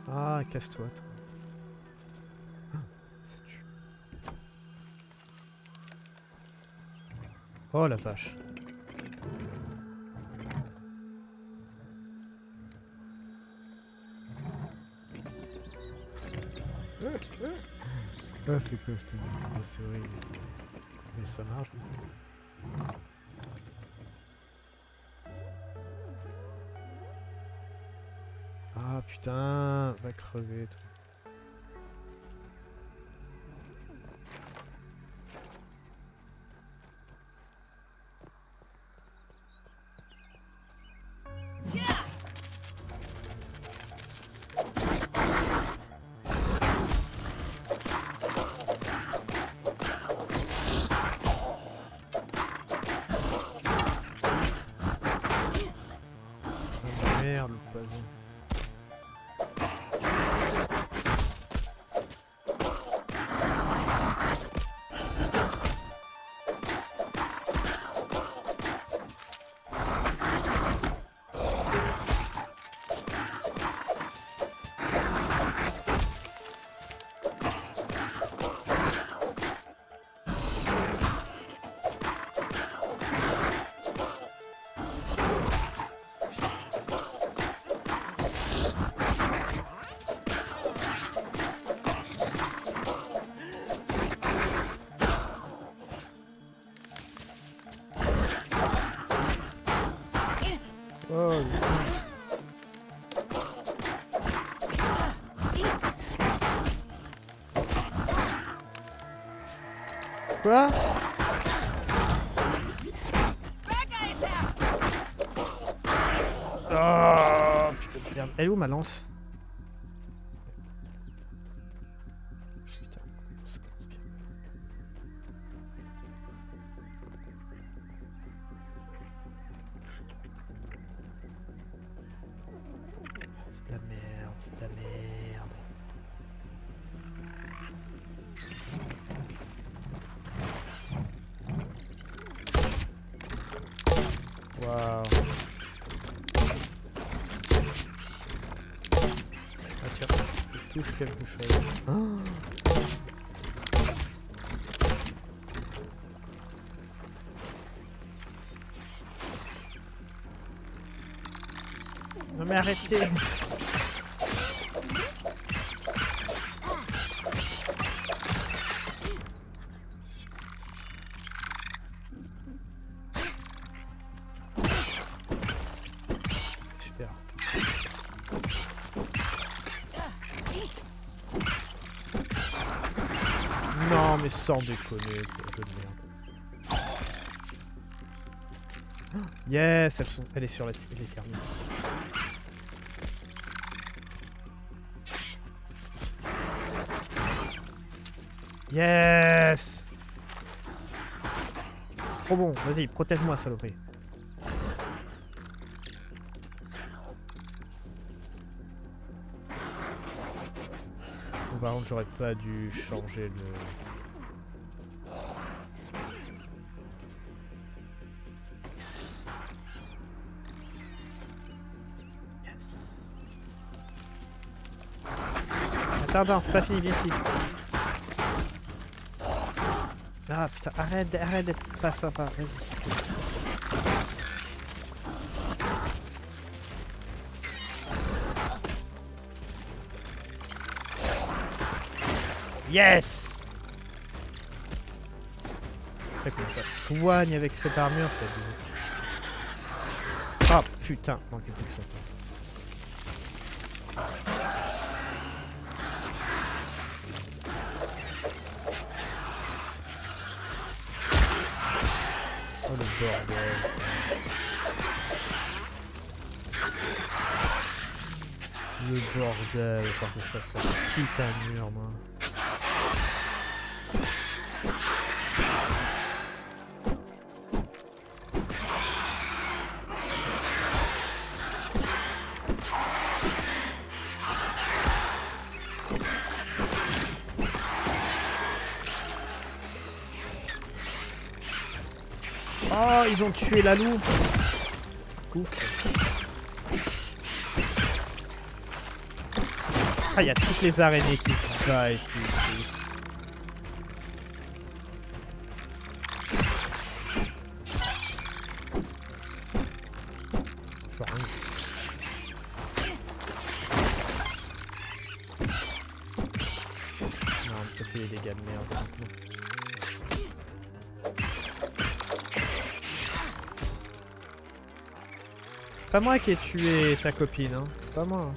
Ah, casse-toi, toi. Ah, ça tue. Oh la vache. Ah, c'est quoi cette nuit? C'est horrible. Mais ça marche. Ah putain, va crever toi. Ah merde, le poison. Oh, quoi? Oh putain de merde. Elle est où ma lance? Putain, ça commence bien. C'est de la merde, c'est de la merde. Waouh. Ah tiens, je touche quelque chose. Oh. Non mais arrêtez. Super. Non mais sans déconner, jeu de merde. Yes, elle est sur les terminaux. Yes. Oh bon, vas-y, protège-moi, saloperie. Bon, par contre, j'aurais pas dû changer le... Yes. Attends, c'est pas fini, viens ici. Ah putain, arrête d'être pas sympa, vas-y. Yes! Après, comment ça soigne avec cette armure, c'est abusé. Oh putain, manquait plus que ça. Oh le bordel. Le bordel, il faut que je fasse ça. Putain de mur, moi. Oh, ils ont tué la loupe. Ouf. Ah, il y a toutes les araignées qui se battent et tout. Non, mais ça fait des dégâts de merde. C'est pas moi qui ai tué ta copine, hein. C'est pas moi.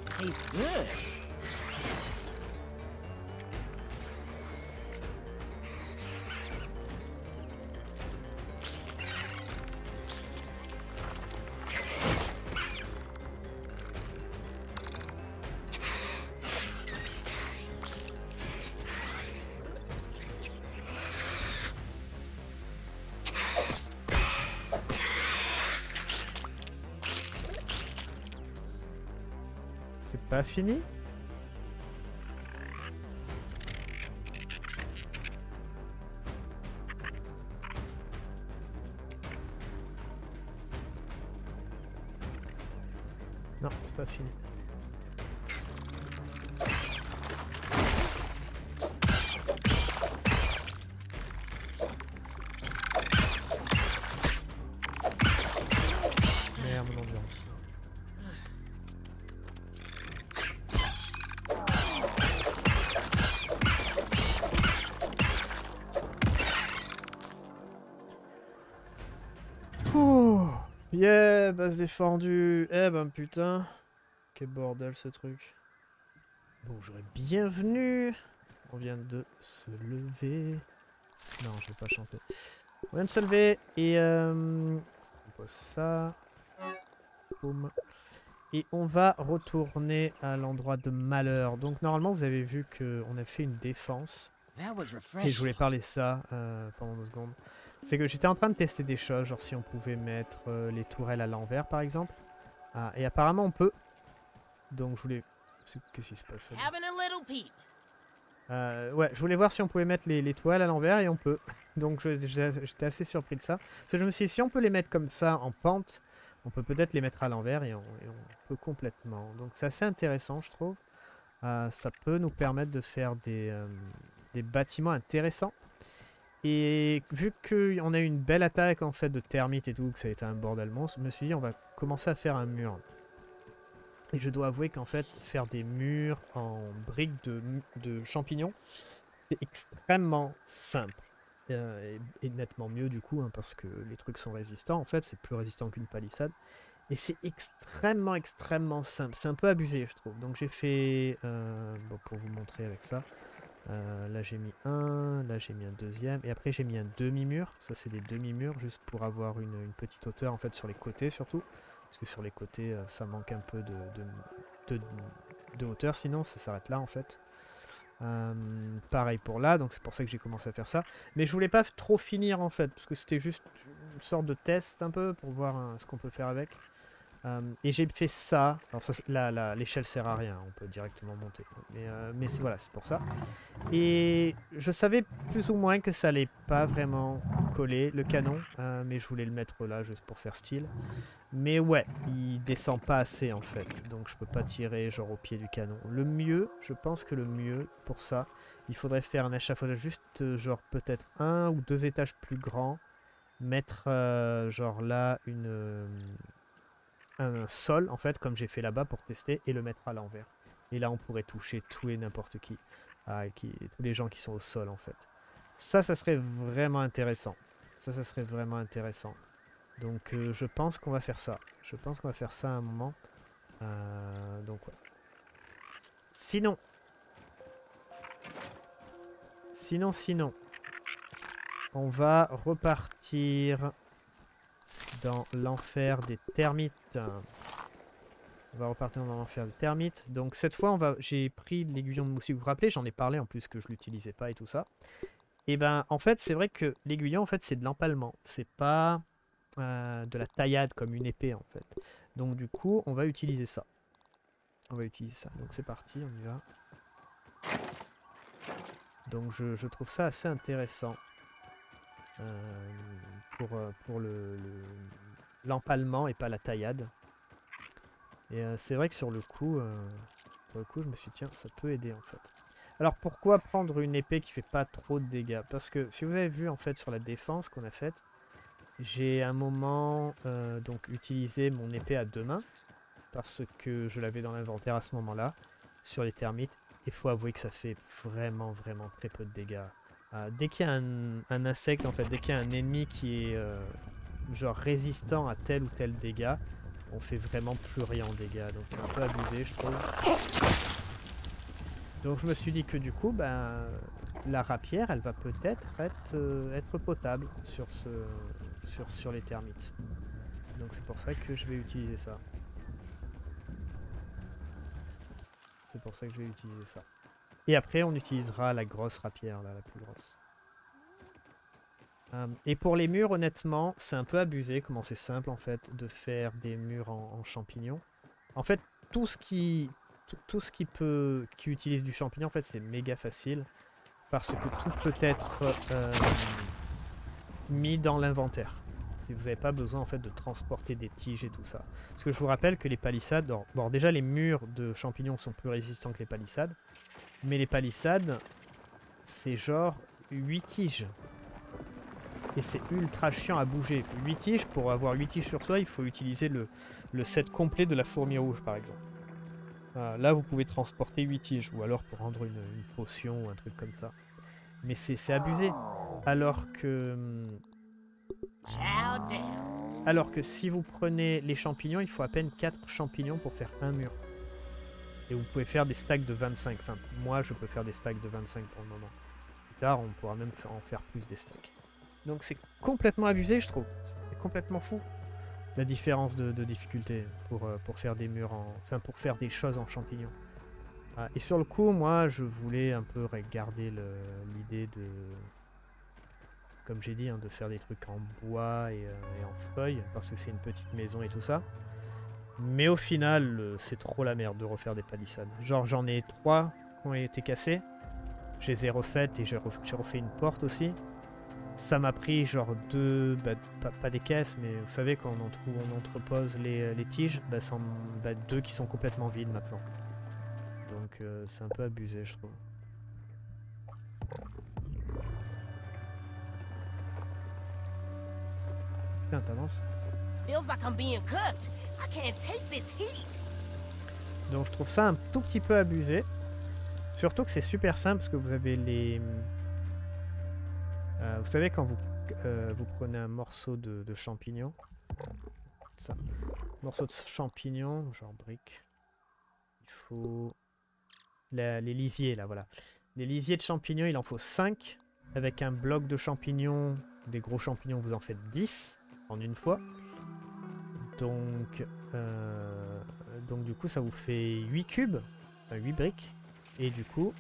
C'est pas fini? Non, c'est pas fini. Merde, mon ambiance. Ouh, yeah, base défendue. Eh ben putain. Quel bordel ce truc. Bonjour et bienvenue. On vient de se lever. Non, je vais pas chanter. On vient de se lever et on pose ça. Boum. Et on va retourner à l'endroit de malheur. Donc normalement vous avez vu qu'on a fait une défense. Et je voulais parler de ça pendant 2 secondes. C'est que j'étais en train de tester des choses, genre si on pouvait mettre les tourelles à l'envers par exemple. Ah, et apparemment on peut. Donc je voulais... Qu'est-ce qui se passe là? Ouais, je voulais voir si on pouvait mettre les tourelles à l'envers et on peut. Donc j'étais assez surpris de ça. Parce que je me suis dit, si on peut les mettre comme ça en pente, on peut peut-être les mettre à l'envers et on peut complètement. Donc c'est assez intéressant je trouve. Ça peut nous permettre de faire des bâtiments intéressants. Et vu qu'on a eu une belle attaque en fait de termites et tout, que ça a été un bordel monstre, je me suis dit on va commencer à faire un mur. Et je dois avouer qu'en fait faire des murs en briques de champignons, c'est extrêmement simple. Et nettement mieux du coup, hein, parce que les trucs sont résistants. En fait c'est plus résistant qu'une palissade. Et c'est extrêmement simple. C'est un peu abusé je trouve. Donc j'ai fait, bon, pour vous montrer avec ça. Là j'ai mis un, là j'ai mis un deuxième, et après j'ai mis un demi-mur. Ça c'est des demi-murs juste pour avoir une petite hauteur en fait sur les côtés surtout. Parce que sur les côtés ça manque un peu de hauteur, sinon ça s'arrête là en fait. Pareil pour là, donc c'est pour ça que j'ai commencé à faire ça. Mais je voulais pas trop finir en fait, parce que c'était juste une sorte de test un peu pour voir ce qu'on peut faire avec. Et j'ai fait ça. Alors ça, l'échelle sert à rien, on peut directement monter. Mais voilà, c'est pour ça. Et je savais plus ou moins que ça allait pas vraiment coller le canon, mais je voulais le mettre là juste pour faire style. Mais ouais, il descend pas assez en fait, donc je peux pas tirer genre au pied du canon. Le mieux, je pense que le mieux pour ça, il faudrait faire un échafaudage juste genre peut-être 1 ou 2 étages plus grand, mettre genre là un sol en fait comme j'ai fait là-bas pour tester et le mettre à l'envers. Et là on pourrait toucher tout et n'importe qui. Tous les gens qui sont au sol en fait. Ça serait vraiment intéressant. Ça serait vraiment intéressant. Donc je pense qu'on va faire ça. Je pense qu'on va faire ça à un moment. Donc ouais. Sinon, on va repartir dans l'enfer des termites. On va repartir dans l'enfer des termites. Donc cette fois, j'ai pris l'aiguillon de moustique. Vous vous rappelez, j'en ai parlé en plus que je l'utilisais pas et tout ça. Et ben en fait, c'est vrai que l'aiguillon, en fait, c'est de l'empalement. C'est pas de la taillade comme une épée en fait. Donc du coup, on va utiliser ça. On va utiliser ça. Donc c'est parti, on y va. Donc je trouve ça assez intéressant pour l'empalement et pas la taillade. Et c'est vrai que sur le coup, Pour le coup, je me suis dit, tiens, ça peut aider en fait. Alors pourquoi prendre une épée qui fait pas trop de dégâts? Parce que si vous avez vu en fait sur la défense qu'on a faite, j'ai un moment donc utilisé mon épée à 2 mains parce que je l'avais dans l'inventaire à ce moment-là sur les termites. Il faut avouer que ça fait vraiment très peu de dégâts. Dès qu'il y a un insecte, en fait, dès qu'il y a un ennemi qui est genre résistant à tel ou tel dégât, on fait vraiment plus rien en dégâts. Donc c'est un peu abusé, je trouve. Donc je me suis dit que du coup, ben, la rapière, elle va peut-être être potable sur les termites. Donc c'est pour ça que je vais utiliser ça. C'est pour ça que je vais utiliser ça. Et après, on utilisera la grosse rapière, là, la plus grosse. Et pour les murs, honnêtement, c'est un peu abusé, comment c'est simple, en fait, de faire des murs en champignons. En fait, tout ce qui utilise du champignon, en fait, c'est méga facile. Parce que tout peut être mis dans l'inventaire. Si vous n'avez pas besoin, en fait, de transporter des tiges et tout ça. Parce que je vous rappelle que les palissades... Bon, déjà, les murs de champignons sont plus résistants que les palissades. Mais les palissades, c'est genre 8 tiges. Et c'est ultra chiant à bouger. 8 tiges, pour avoir 8 tiges sur soi, il faut utiliser le set complet de la fourmi rouge, par exemple. Là, vous pouvez transporter 8 tiges, ou alors pour rendre une potion ou un truc comme ça. Mais c'est abusé. Alors que si vous prenez les champignons, il faut à peine 4 champignons pour faire un mur. Et vous pouvez faire des stacks de 25. Enfin, moi, je peux faire des stacks de 25 pour le moment. Plus tard, on pourra même en faire plus des stacks. Donc c'est complètement abusé, je trouve. C'est complètement fou. La différence de difficulté pour faire des murs enfin, pour faire des choses en champignons. Et sur le coup, moi, je voulais un peu garder l'idée de... Comme j'ai dit, hein, de faire des trucs en bois et en feuilles, parce que c'est une petite maison et tout ça. Mais au final, c'est trop la merde de refaire des palissades. Genre, j'en ai 3 qui ont été cassées. Je les ai refaites et j'ai refait une porte aussi. Ça m'a pris genre 2, pas des caisses, mais vous savez quand on entrepose les tiges, 2 qui sont complètement vides maintenant. Donc c'est un peu abusé, je trouve. Putain, t'avances. Donc je trouve ça un tout petit peu abusé. Surtout que c'est super simple parce que vous avez les... vous savez quand vous prenez un morceau de champignon, ça, morceau de champignon, genre brique, il faut les lisiers là, voilà. Les lisiers de champignons, il en faut 5. Avec un bloc de champignons, des gros champignons, vous en faites 10 en une fois. Donc du coup, ça vous fait 8 cubes, enfin 8 briques. Et du coup...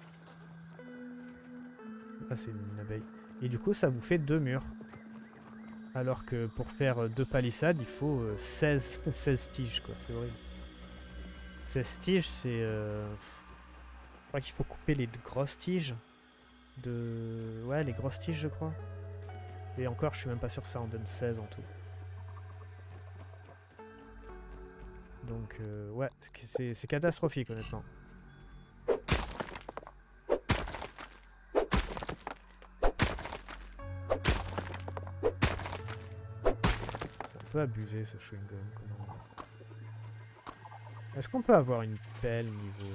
Ah, c'est une abeille. Et du coup, ça vous fait 2 murs. Alors que pour faire 2 palissades, il faut 16 tiges, quoi. C'est horrible. 16 tiges, c'est... Je crois qu'il faut couper les grosses tiges. Ouais, les grosses tiges, je crois. Et encore, je suis même pas sûr que ça en donne 16 en tout. Donc, ouais, c'est catastrophique, honnêtement. C'est un peu abusé, ce chewing-gum. Est-ce qu'on peut avoir une pelle niveau...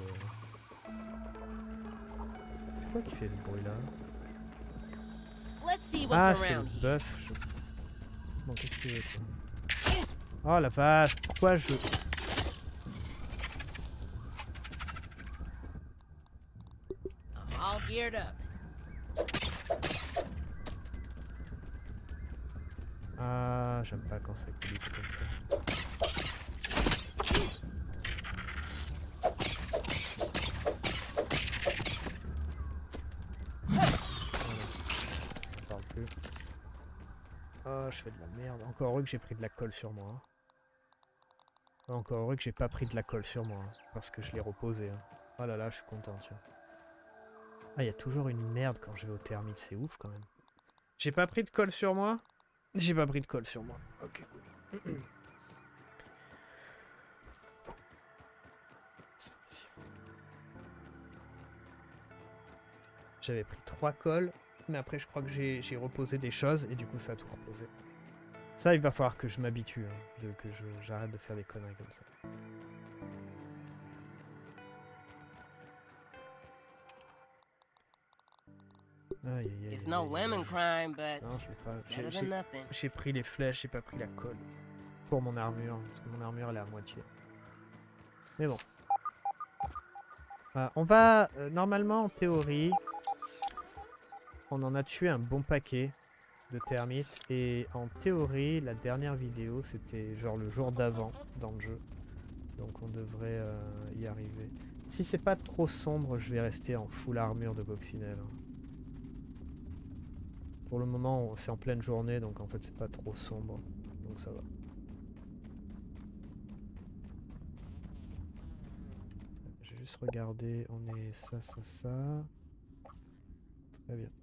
C'est quoi qui fait ce bruit-là? Ah, c'est le bœuf. Bon, qu'est-ce que tu veux, toi? Oh la vache, pourquoi je... Ah, j'aime pas quand ça glitch comme ça. Je parle plus. Oh, je fais de la merde. Encore heureux que j'ai pris de la colle sur moi. Hein. Encore heureux que j'ai pas pris de la colle sur moi. Hein, parce que je l'ai reposé. Hein. Oh là là, je suis content, tiens. Ah, il y a toujours une merde quand je vais au thermite. C'est ouf quand même. J'ai pas pris de colle sur moi? J'ai pas pris de colle sur moi. Ok, cool. J'avais pris 3 cols, mais après je crois que j'ai reposé des choses et du coup ça a tout reposé. Ça, il va falloir que je m'habitue, hein, que j'arrête de faire des conneries comme ça. Aïe aïe aïe. Non, je l'ai pas. J'ai pris les flèches, j'ai pas pris la colle. Pour mon armure, parce que mon armure elle est à moitié. Mais bon. On va, normalement en théorie, on en a tué un bon paquet de termites. Et en théorie, la dernière vidéo, c'était genre le jour d'avant dans le jeu. Donc on devrait y arriver. Si c'est pas trop sombre, je vais rester en full armure de coccinelle. Pour le moment, c'est en pleine journée, donc en fait c'est pas trop sombre. Donc ça va. J'ai juste regardé, on est ça. Très bien.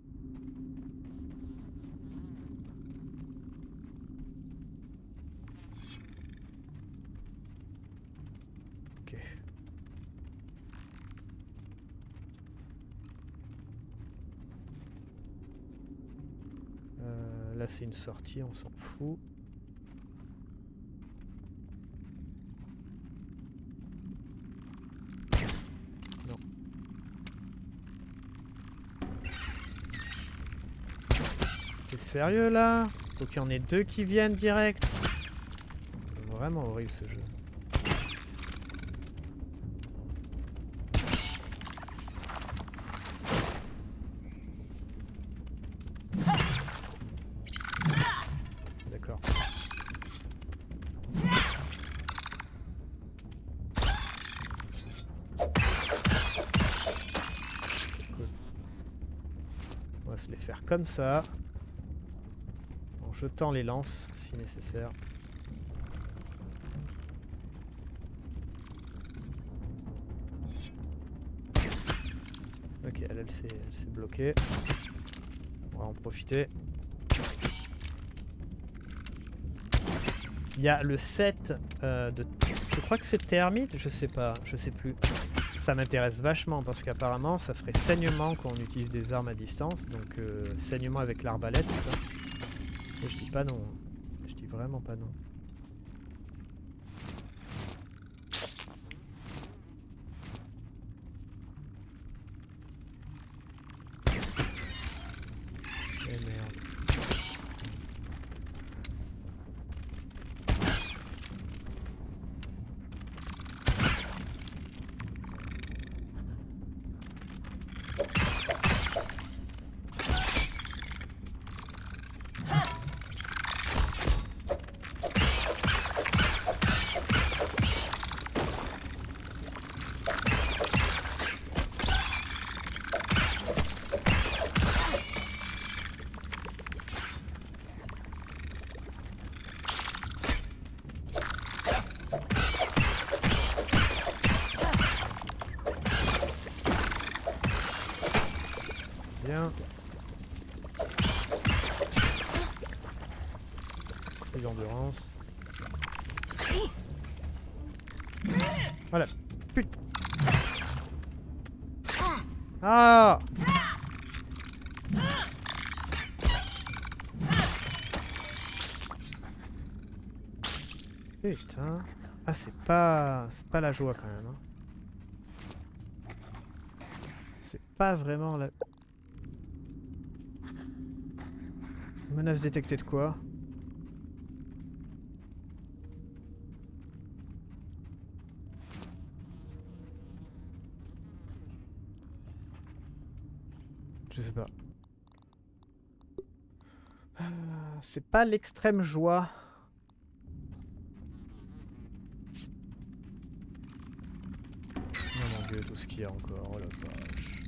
Ok. Là c'est une sortie, on s'en fout. Non. T'es sérieux là? Faut qu'il y en ait 2 qui viennent direct. C'est vraiment horrible ce jeu. D'accord. Cool. On va se les faire comme ça. En jetant les lances si nécessaire. Ok, elle s'est bloquée. On va en profiter. Il y a le set de... Je crois que c'est termite, je sais pas, je sais plus. Ça m'intéresse vachement parce qu'apparemment ça ferait saignement quand on utilise des armes à distance. Donc saignement avec l'arbalète, tout ça. Et je dis pas non. Je dis vraiment pas non. Eh merde. Bien. Et d'endurance. Voilà. Putain. Ah! Putain. Ah, c'est pas la joie quand même. Hein. C'est pas vraiment la... Menace détectée de quoi? Je sais pas. C'est pas l'extrême joie. Oh mon dieu, tout ce qu'il y a encore, oh la vache.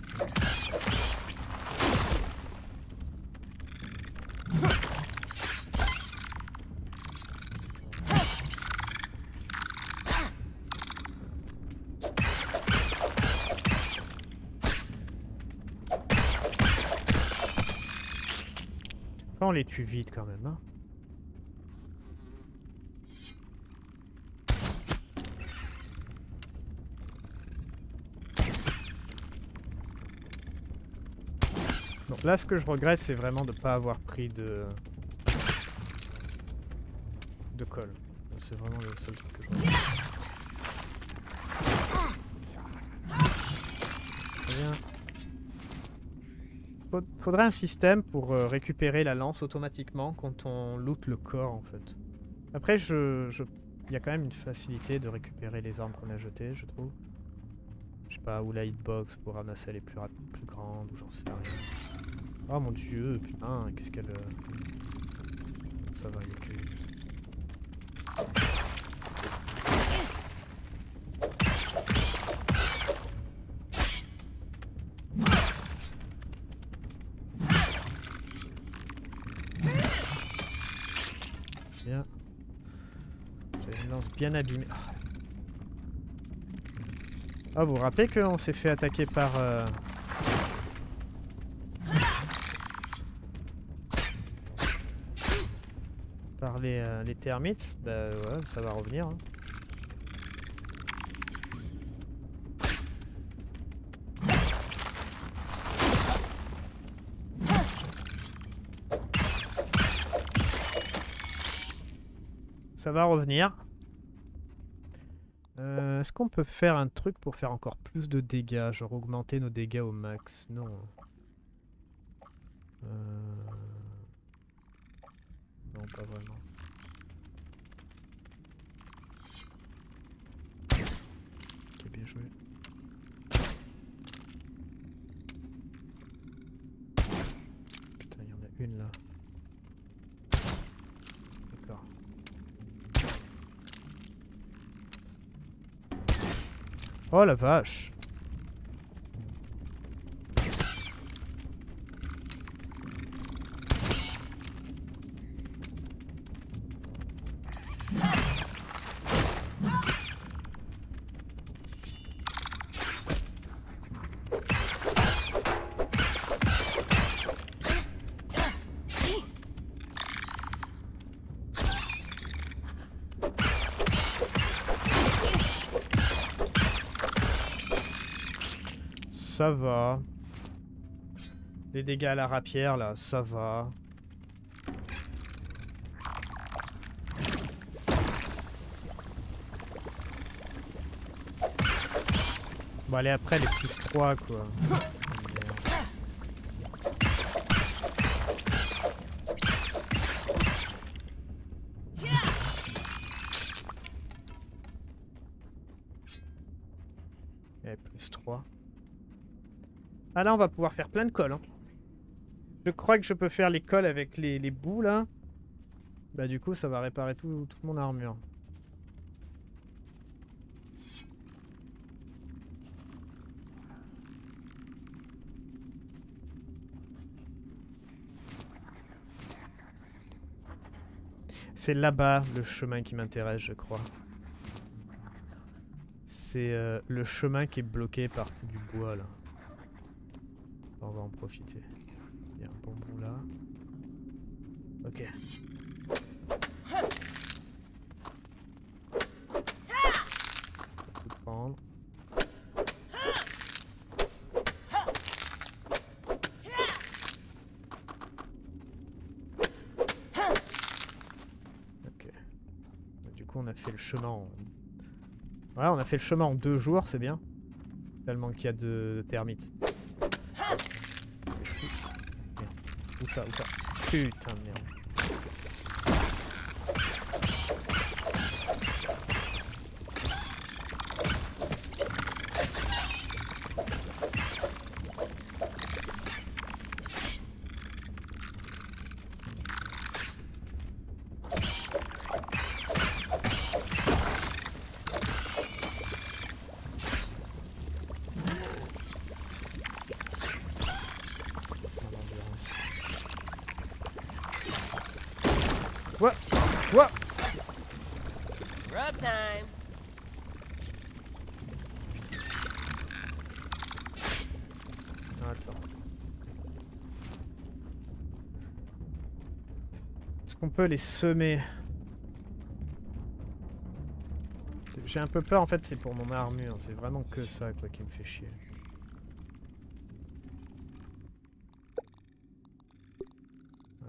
On les tue vite quand même, hein. Donc là, ce que je regrette, c'est vraiment de ne pas avoir pris de colle. C'est vraiment le seul truc que je regrette. Très bien. Faudrait un système pour récupérer la lance automatiquement quand on loot le corps en fait. Après, il y a quand même une facilité de récupérer les armes qu'on a jetées, je trouve. Je sais pas, ou la hitbox pour ramasser les plus grandes, ou j'en sais rien. Oh mon dieu, putain, qu'est-ce qu'elle... Ça va, il y a que... Bien. J'ai une lance bien abîmée. Ah, vous vous rappelez qu'on s'est fait attaquer par... par les termites? Bah ouais, ça va revenir. Hein. Ça va revenir. Est-ce qu'on peut faire un truc pour faire encore plus de dégâts? Genre augmenter nos dégâts au max? Non. Non, pas vraiment. Ok, bien joué. Putain, il y en a une là. D'accord. Oh la vache! Ça va. Les dégâts à la rapière, là, ça va. Bon, allez, après, les plus 3, quoi. Et plus 3. Ah là, on va pouvoir faire plein de cols. Hein. Je crois que je peux faire les cols avec les bouts, là. Bah du coup, ça va réparer toute mon armure. C'est là-bas, le chemin qui m'intéresse, je crois. C'est le chemin qui est bloqué par tout du bois, là. On va en profiter. Il y a un bambou là. Ok. Tout prendre. Ok. Du coup, on a fait le chemin en... Ouais, on a fait le chemin en 2 jours, c'est bien. Tellement qu'il y a de termites. C'est fou. Merde. Où ça? Où ça? Putain de merde. What? Rub time. Attends. Est-ce qu'on peut les semer? J'ai un peu peur en fait, c'est pour mon armure. C'est vraiment que ça quoi qui me fait chier.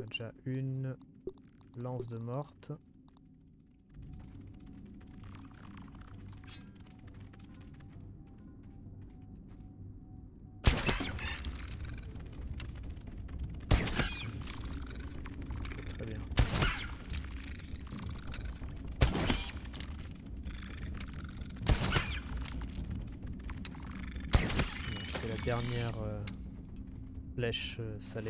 a déjà une lance de morte. Très bien. C'est la dernière flèche salée.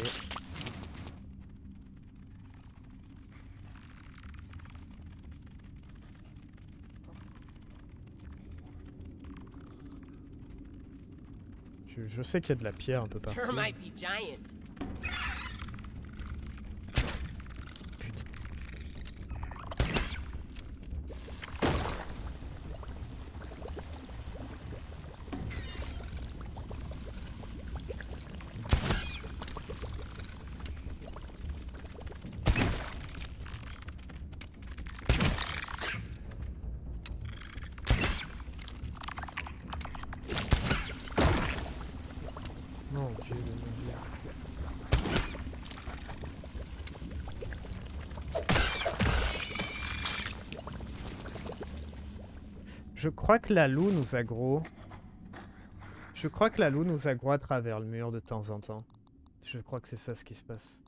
Je sais qu'il y a de la pierre un peu partout. Mon Dieu, mon Dieu. Je crois que la loup nous aggro. Je crois que la loup nous aggro à travers le mur de temps en temps. Je crois que c'est ça ce qui se passe.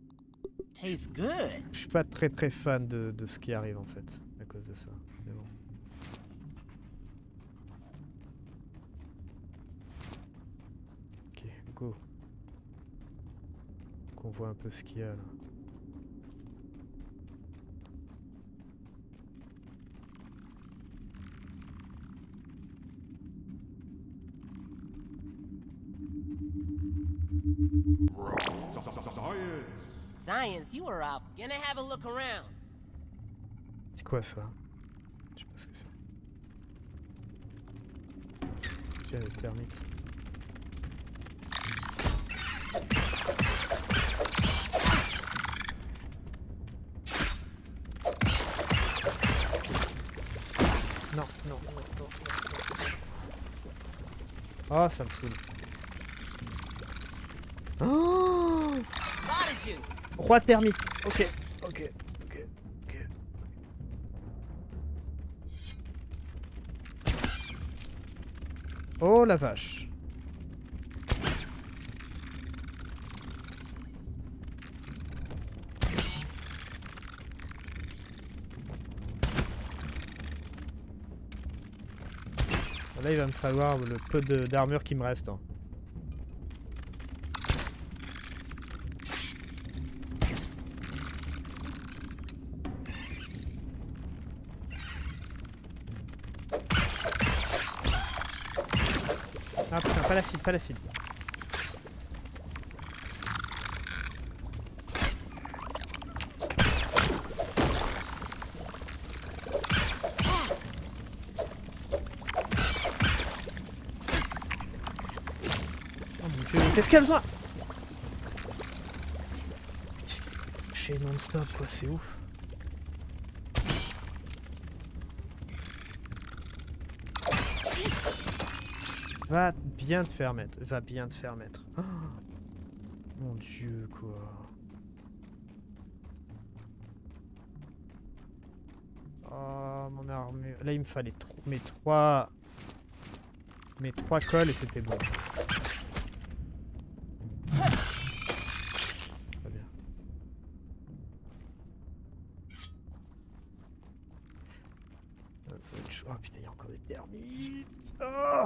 Je suis pas très fan de ce qui arrive en fait, à cause de ça. Mais bon. Ok, go. Qu'on voit un peu ce qu'il y a là. Science, you are up. Gonna have a look around. C'est quoi ça? Je sais pas ce que c'est. Tiens, les termites. Non, non, non, non, non. Oh, ça me saoule. Oh, roi termite. Ok, ok, ok, ok. Oh la vache. Là, il va me falloir le peu d'armure qui me reste. Hein. Ah putain, pas l'acide, pas l'acide. Qu'est-ce qu'elles ont? Chez non-stop quoi, c'est ouf. Va bien te faire mettre, va bien te faire mettre. Oh, mon Dieu quoi. Oh mon armure. Là il me fallait mes trois cols et c'était bon. Très bien. Ça va être chaud. Oh putain, il y a encore des termites. Oh,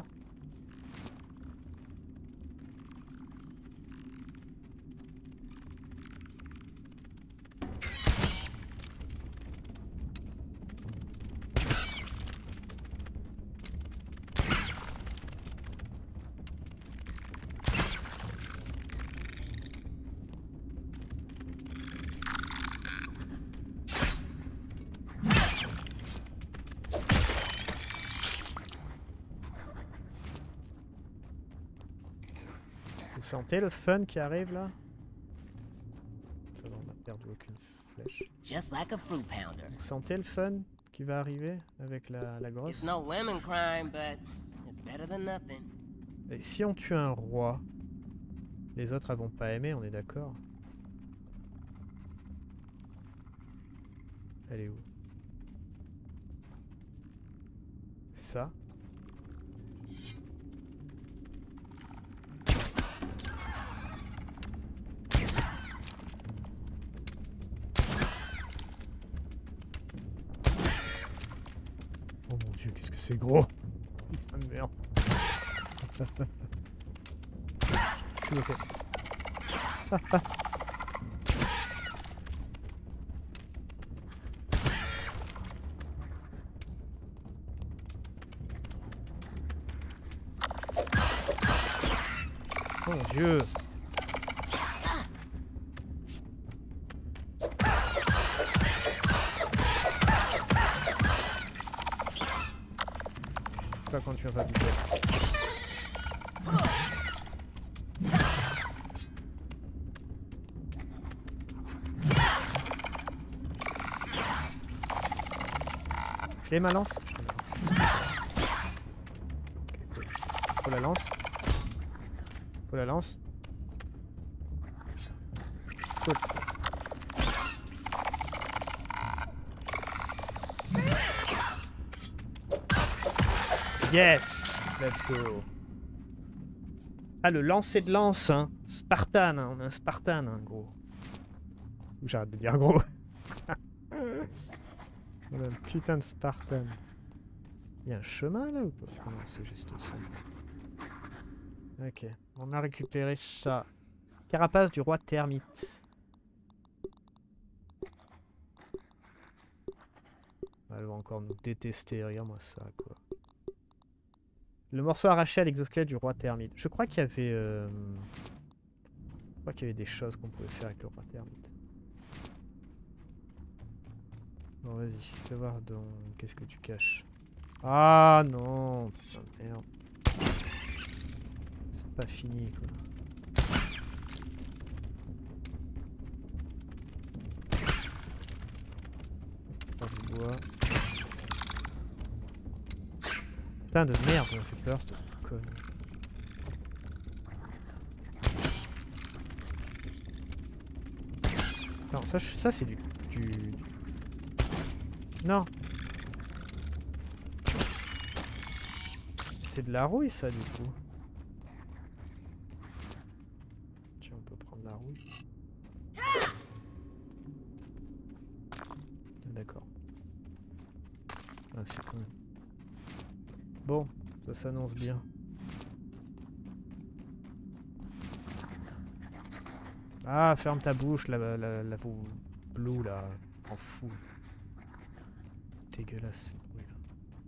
vous sentez le fun qui arrive là? Ça va, on a perdu aucune flèche. Just like a fruit pounder. Vous sentez le fun qui va arriver avec la grosse? It's no lemon crime, but it's better than nothing. Et si on tue un roi, les autres elles vont pas aimer, on est d'accord? Elle est où? Ça? Oh mon dieu, qu'est-ce que c'est gros! Putain de merde! Je suis ok. Oh mon dieu! Pas quand tu vas pas buter. Je l'ai ma lance? Ok, cool. Faut la lance. Faut la lance. Cool. Yes! Let's go. Ah, le lancer de lance, hein. Spartan, hein. On a un Spartan, hein, gros. J'arrête de dire gros. On a un putain de Spartan. Il y a un chemin là ou pas? Ah non, c'est juste ça. Ok, on a récupéré ça. Carapace du roi termite. Elle va encore nous détester, regarde-moi ça quoi. Le morceau arraché à l'exosquelette du roi termite. Je crois qu'il y avait... Je crois qu'il y avait des choses qu'on pouvait faire avec le roi termite. Bon vas-y, fais voir dans... Qu'est-ce que tu caches? Ah non! Putain de merde. C'est pas fini quoi. Pas du bois. Putain de merde, ça me fait peur cette conne. Attends, ça c'est du... Non. C'est de la rouille ça du coup. Tiens, on peut prendre la rouille. Ah, d'accord. Ah c'est con. Bon, ça s'annonce bien. Ah, ferme ta bouche, la blue là. En fou. Dégueulasse ce bruit là.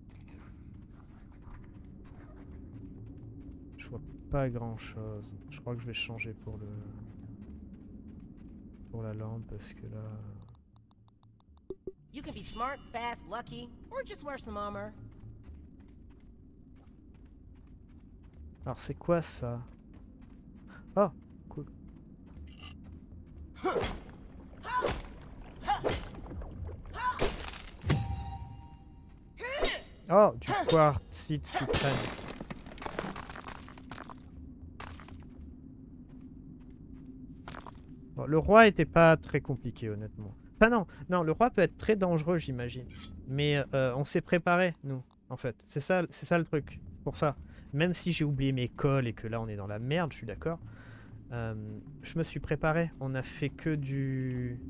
Je vois pas grand chose. Je crois que je vais changer pour le... pour la lampe parce que là... You can be smart, fast, lucky, or just wear some armor. Alors c'est quoi ça? Oh, cool. Oh, du quartzite suprême. Bon, le roi était pas très compliqué honnêtement. Enfin non, non, le roi peut être très dangereux j'imagine. Mais on s'est préparé nous, en fait. C'est ça le truc. C'est pour ça. Même si j'ai oublié mes cols et que là on est dans la merde, je suis d'accord. Je me suis préparé. On a fait que du...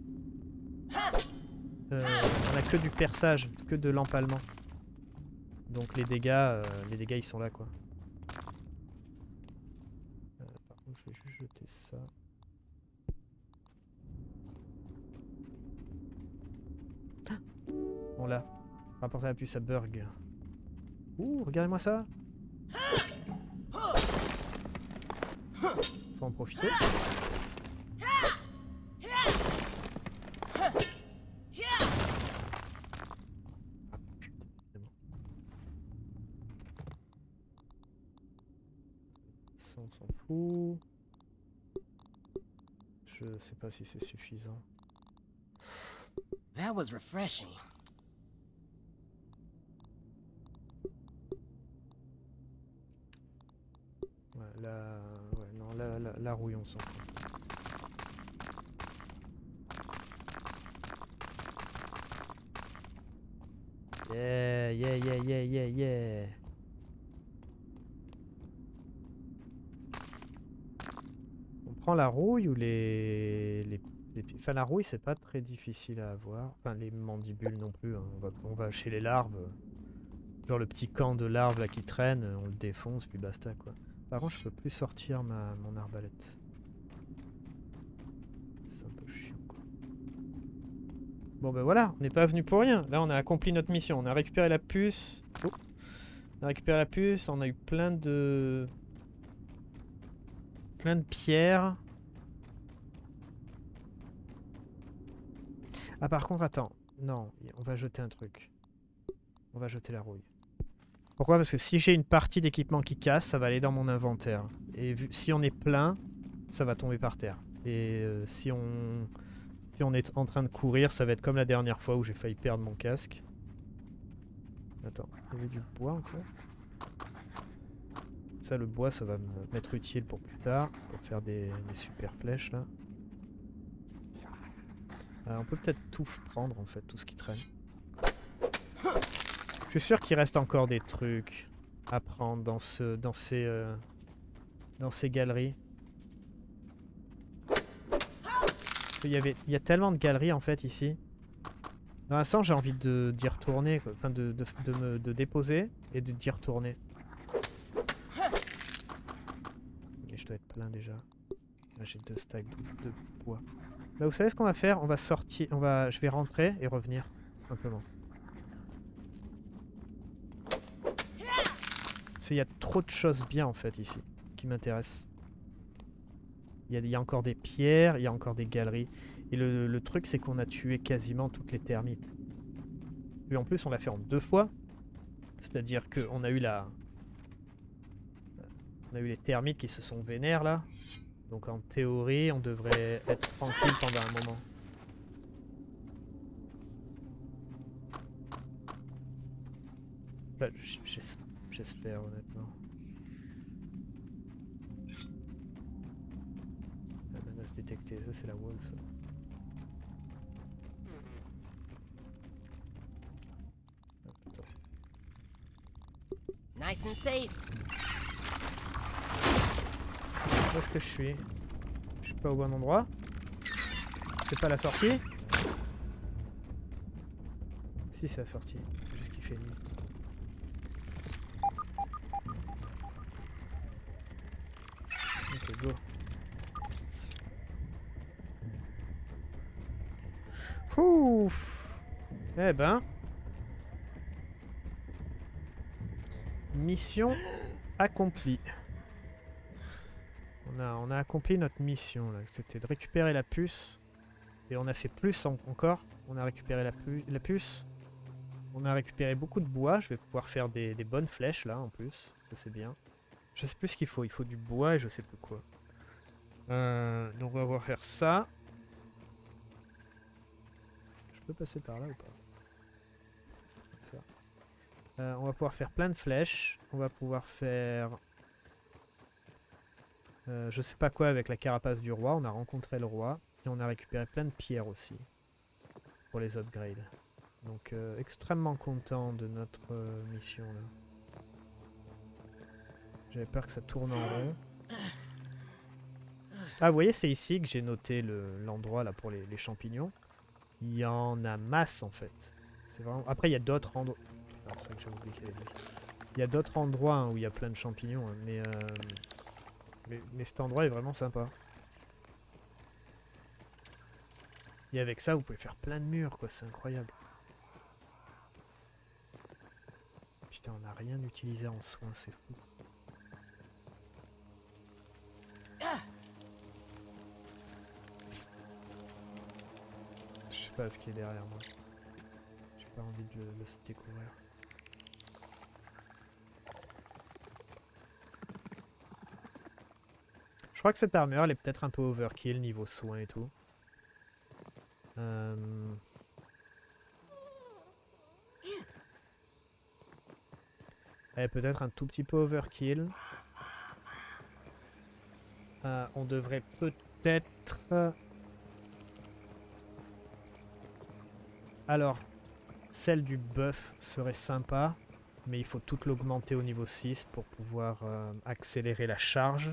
on a que du perçage, que de l'empalement. Donc les dégâts ils sont là quoi. Par contre je vais juste jeter ça. On l'a. Rapporter la puce à Burg. Ouh, regardez-moi ça. Faut en profiter. Ah putain, c'est bon. Ça on s'en fout. Je sais pas si c'est suffisant. That was refreshing. Ouais, ouais, non, la rouille, on s'en fout. yeah. On prend la rouille ou enfin, la rouille, c'est pas très difficile à avoir. Enfin, les mandibules non plus. Hein. On va chez les larves. Genre le petit camp de larves là qui traîne, on le défonce, puis basta quoi. Par contre, je peux plus sortir mon arbalète. C'est un peu chiant quoi. Bon ben voilà, on n'est pas venu pour rien. Là, on a accompli notre mission. On a récupéré la puce. Oh. On a récupéré la puce, on a eu plein de pierres. Ah par contre, attends. Non, on va jeter un truc. On va jeter la rouille. Pourquoi? Parce que si j'ai une partie d'équipement qui casse, ça va aller dans mon inventaire. Et si on est plein, ça va tomber par terre. Et si on est en train de courir, ça va être comme la dernière fois où j'ai failli perdre mon casque. Attends, il y avait du bois encore. Ça, le bois, ça va m'être utile pour plus tard, pour faire des super flèches là. On peut peut-être tout prendre en fait, tout ce qui traîne. Je suis sûr qu'il reste encore des trucs à prendre dans ces galeries. Il y a tellement de galeries en fait ici. Dans l'instant, j'ai envie d'y retourner, quoi. Enfin de déposer et d'y retourner. Mais je dois être plein déjà. Là, j'ai 2 stacks de bois. Bah, vous savez ce qu'on va faire? On va sortir, je vais rentrer et revenir simplement. Parce qu'il y a trop de choses bien en fait ici qui m'intéressent. Il y a encore des pierres, il y a encore des galeries. Et le truc c'est qu'on a tué quasiment toutes les termites. Et en plus on l'a fait en 2 fois. C'est-à-dire qu'on a eu on a eu les termites qui se sont vénères là. Donc en théorie on devrait être tranquille pendant un moment. Enfin, j'espère honnêtement. La menace détectée, ça c'est la wolf ça. Attends. Nice and safe. Où est-ce que je suis? Je suis pas au bon endroit. C'est pas la sortie? Si c'est la sortie, c'est juste qu'il fait nuit. Ok, go. Ouf. Eh ben. Mission accomplie. On a accompli notre mission là. C'était de récupérer la puce. Et on a fait plus encore. On a récupéré la puce. On a récupéré beaucoup de bois. Je vais pouvoir faire des bonnes flèches là en plus. Ça c'est bien. Je sais plus ce qu'il faut. Il faut du bois et je sais plus quoi. Donc on va pouvoir faire ça. Je peux passer par là ou pas? Ça. On va pouvoir faire plein de flèches. On va pouvoir faire... je sais pas quoi avec la carapace du roi. On a rencontré le roi. Et on a récupéré plein de pierres aussi. Pour les upgrades. Donc extrêmement content de notre mission là. J'avais peur que ça tourne en rond. Ah vous voyez c'est ici que j'ai noté l'endroit là pour les champignons. Il y en a masse en fait. C'est vraiment... Après il y a d'autres endroits. C'est ça que j'avais oublié qu'il y avait dit. Il y a d'autres endroits hein, où il y a plein de champignons. Hein, mais cet endroit est vraiment sympa. Et avec ça vous pouvez faire plein de murs quoi, c'est incroyable. Putain on n'a rien utilisé en soins, c'est fou. Je sais pas ce qui est derrière moi. J'ai pas envie de le découvrir. Je crois que cette armure elle est peut-être un peu overkill niveau soins et tout. Elle est peut-être un tout petit peu overkill. On devrait peut-être... Alors, celle du buff serait sympa. Mais il faut tout l'augmenter au niveau 6 pour pouvoir accélérer la charge.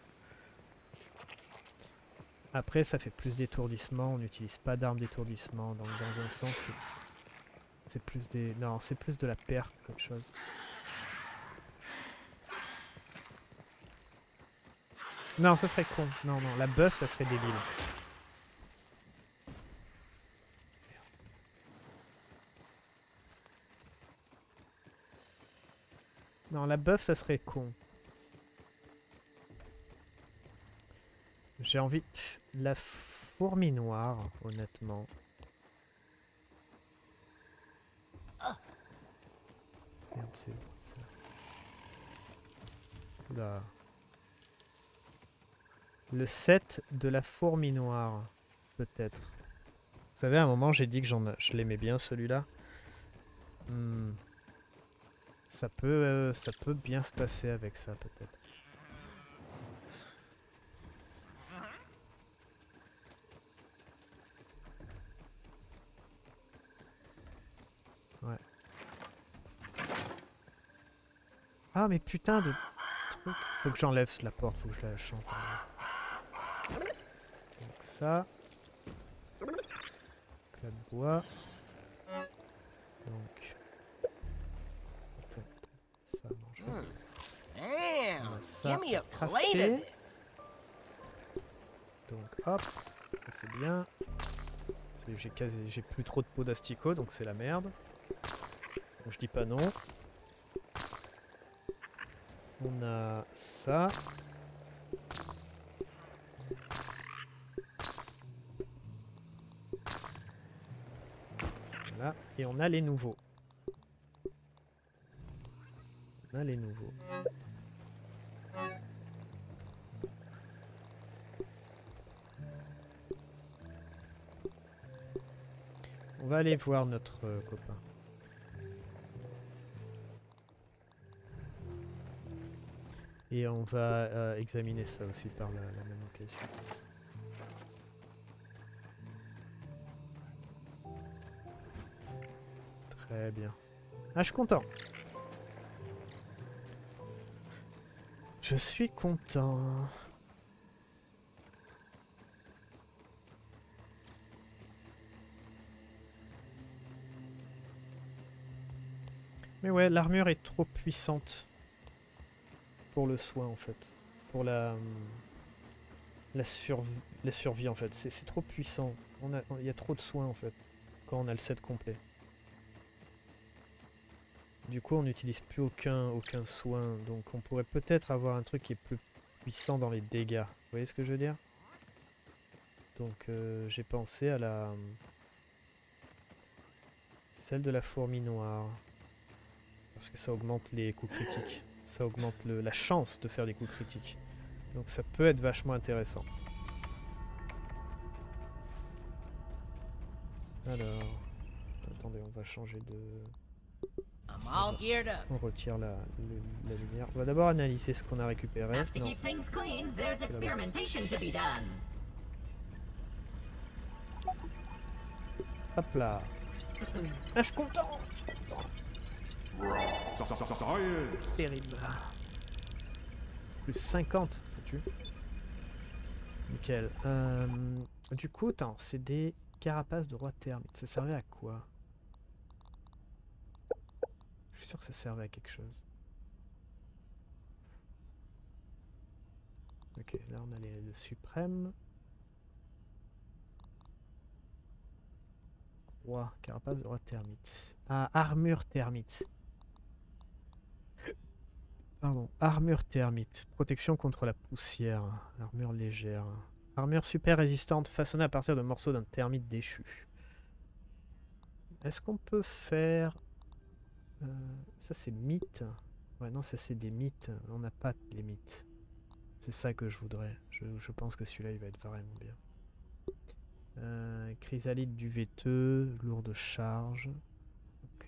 Après, ça fait plus d'étourdissement. On n'utilise pas d'armes d'étourdissement. Donc, dans un sens, c'est plus des... Non, c'est plus de la perte qu'autre chose. Non, ça serait con. Non, non, la buff, ça serait débile. Non, la buff, ça serait con. J'ai envie... La fourmi noire, honnêtement. Merde, c'est ça. Là. Le set de la fourmi noire, peut-être. Vous savez, à un moment, j'ai dit que je l'aimais bien, celui-là. Ça peut bien se passer avec ça, peut-être. Ouais. Ah, mais putain de truc. Faut que j'enlève la porte, faut que je la change. Donc ça. La bois. Donc. Ça mange. Damn, Ça give me a plate crafté. of this. Donc hop, ça c'est bien. J'ai plus trop de peau d'asticot, donc c'est la merde. Donc je dis pas non. On a ça. Voilà. Et on a les nouveaux. On a les nouveaux. On va aller voir notre copain. Et on va examiner ça aussi par la même occasion. Très bien. Ah, je suis content. Je suis content. Mais ouais, l'armure est trop puissante pour le soin en fait. Pour la survie en fait. C'est trop puissant. Il y a trop de soins en fait quand on a le set complet. Du coup, on n'utilise plus aucun soin. Donc on pourrait peut-être avoir un truc qui est plus puissant dans les dégâts. Vous voyez ce que je veux dire? Donc j'ai pensé à celle de la fourmi noire. Parce que ça augmente les coups critiques. Ça augmente la chance de faire des coups critiques. Donc ça peut être vachement intéressant. Alors... Attendez, on va changer de... I'm all geared up. On retire la lumière. On va d'abord analyser ce qu'on a récupéré. Have to Non. keep things clean. There's experimentation to be done. Hop là. Ah, je suis content. Terrible. Plus 50, ça tue. Nickel. Du coup, attends, c'est des carapaces de roi termite. Ça servait à quoi? Je suis sûr que ça servait à quelque chose. Ok, là on a le suprême. Roi, carapace de roi termite. Ah, armure termite. Pardon, armure termite. Protection contre la poussière. Armure légère. Armure super résistante façonnée à partir de morceaux d'un termite déchu. Est-ce qu'on peut faire... ça c'est mythe. Ouais, non, ça c'est des mythes. On n'a pas les mythes. C'est ça que je voudrais. Je pense que celui-là il va être vraiment bien. Chrysalide du Véteux, lourde charge. Ok.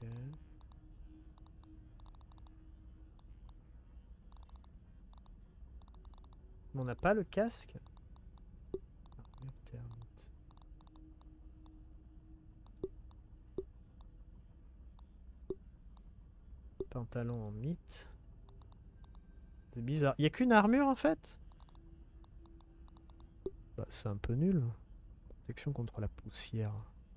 Mais on n'a pas le casque. Armure termite. Pas pantalon en mythe. C'est bizarre. Il n'y a qu'une armure en fait? Bah, c'est un peu nul. Protection contre la poussière.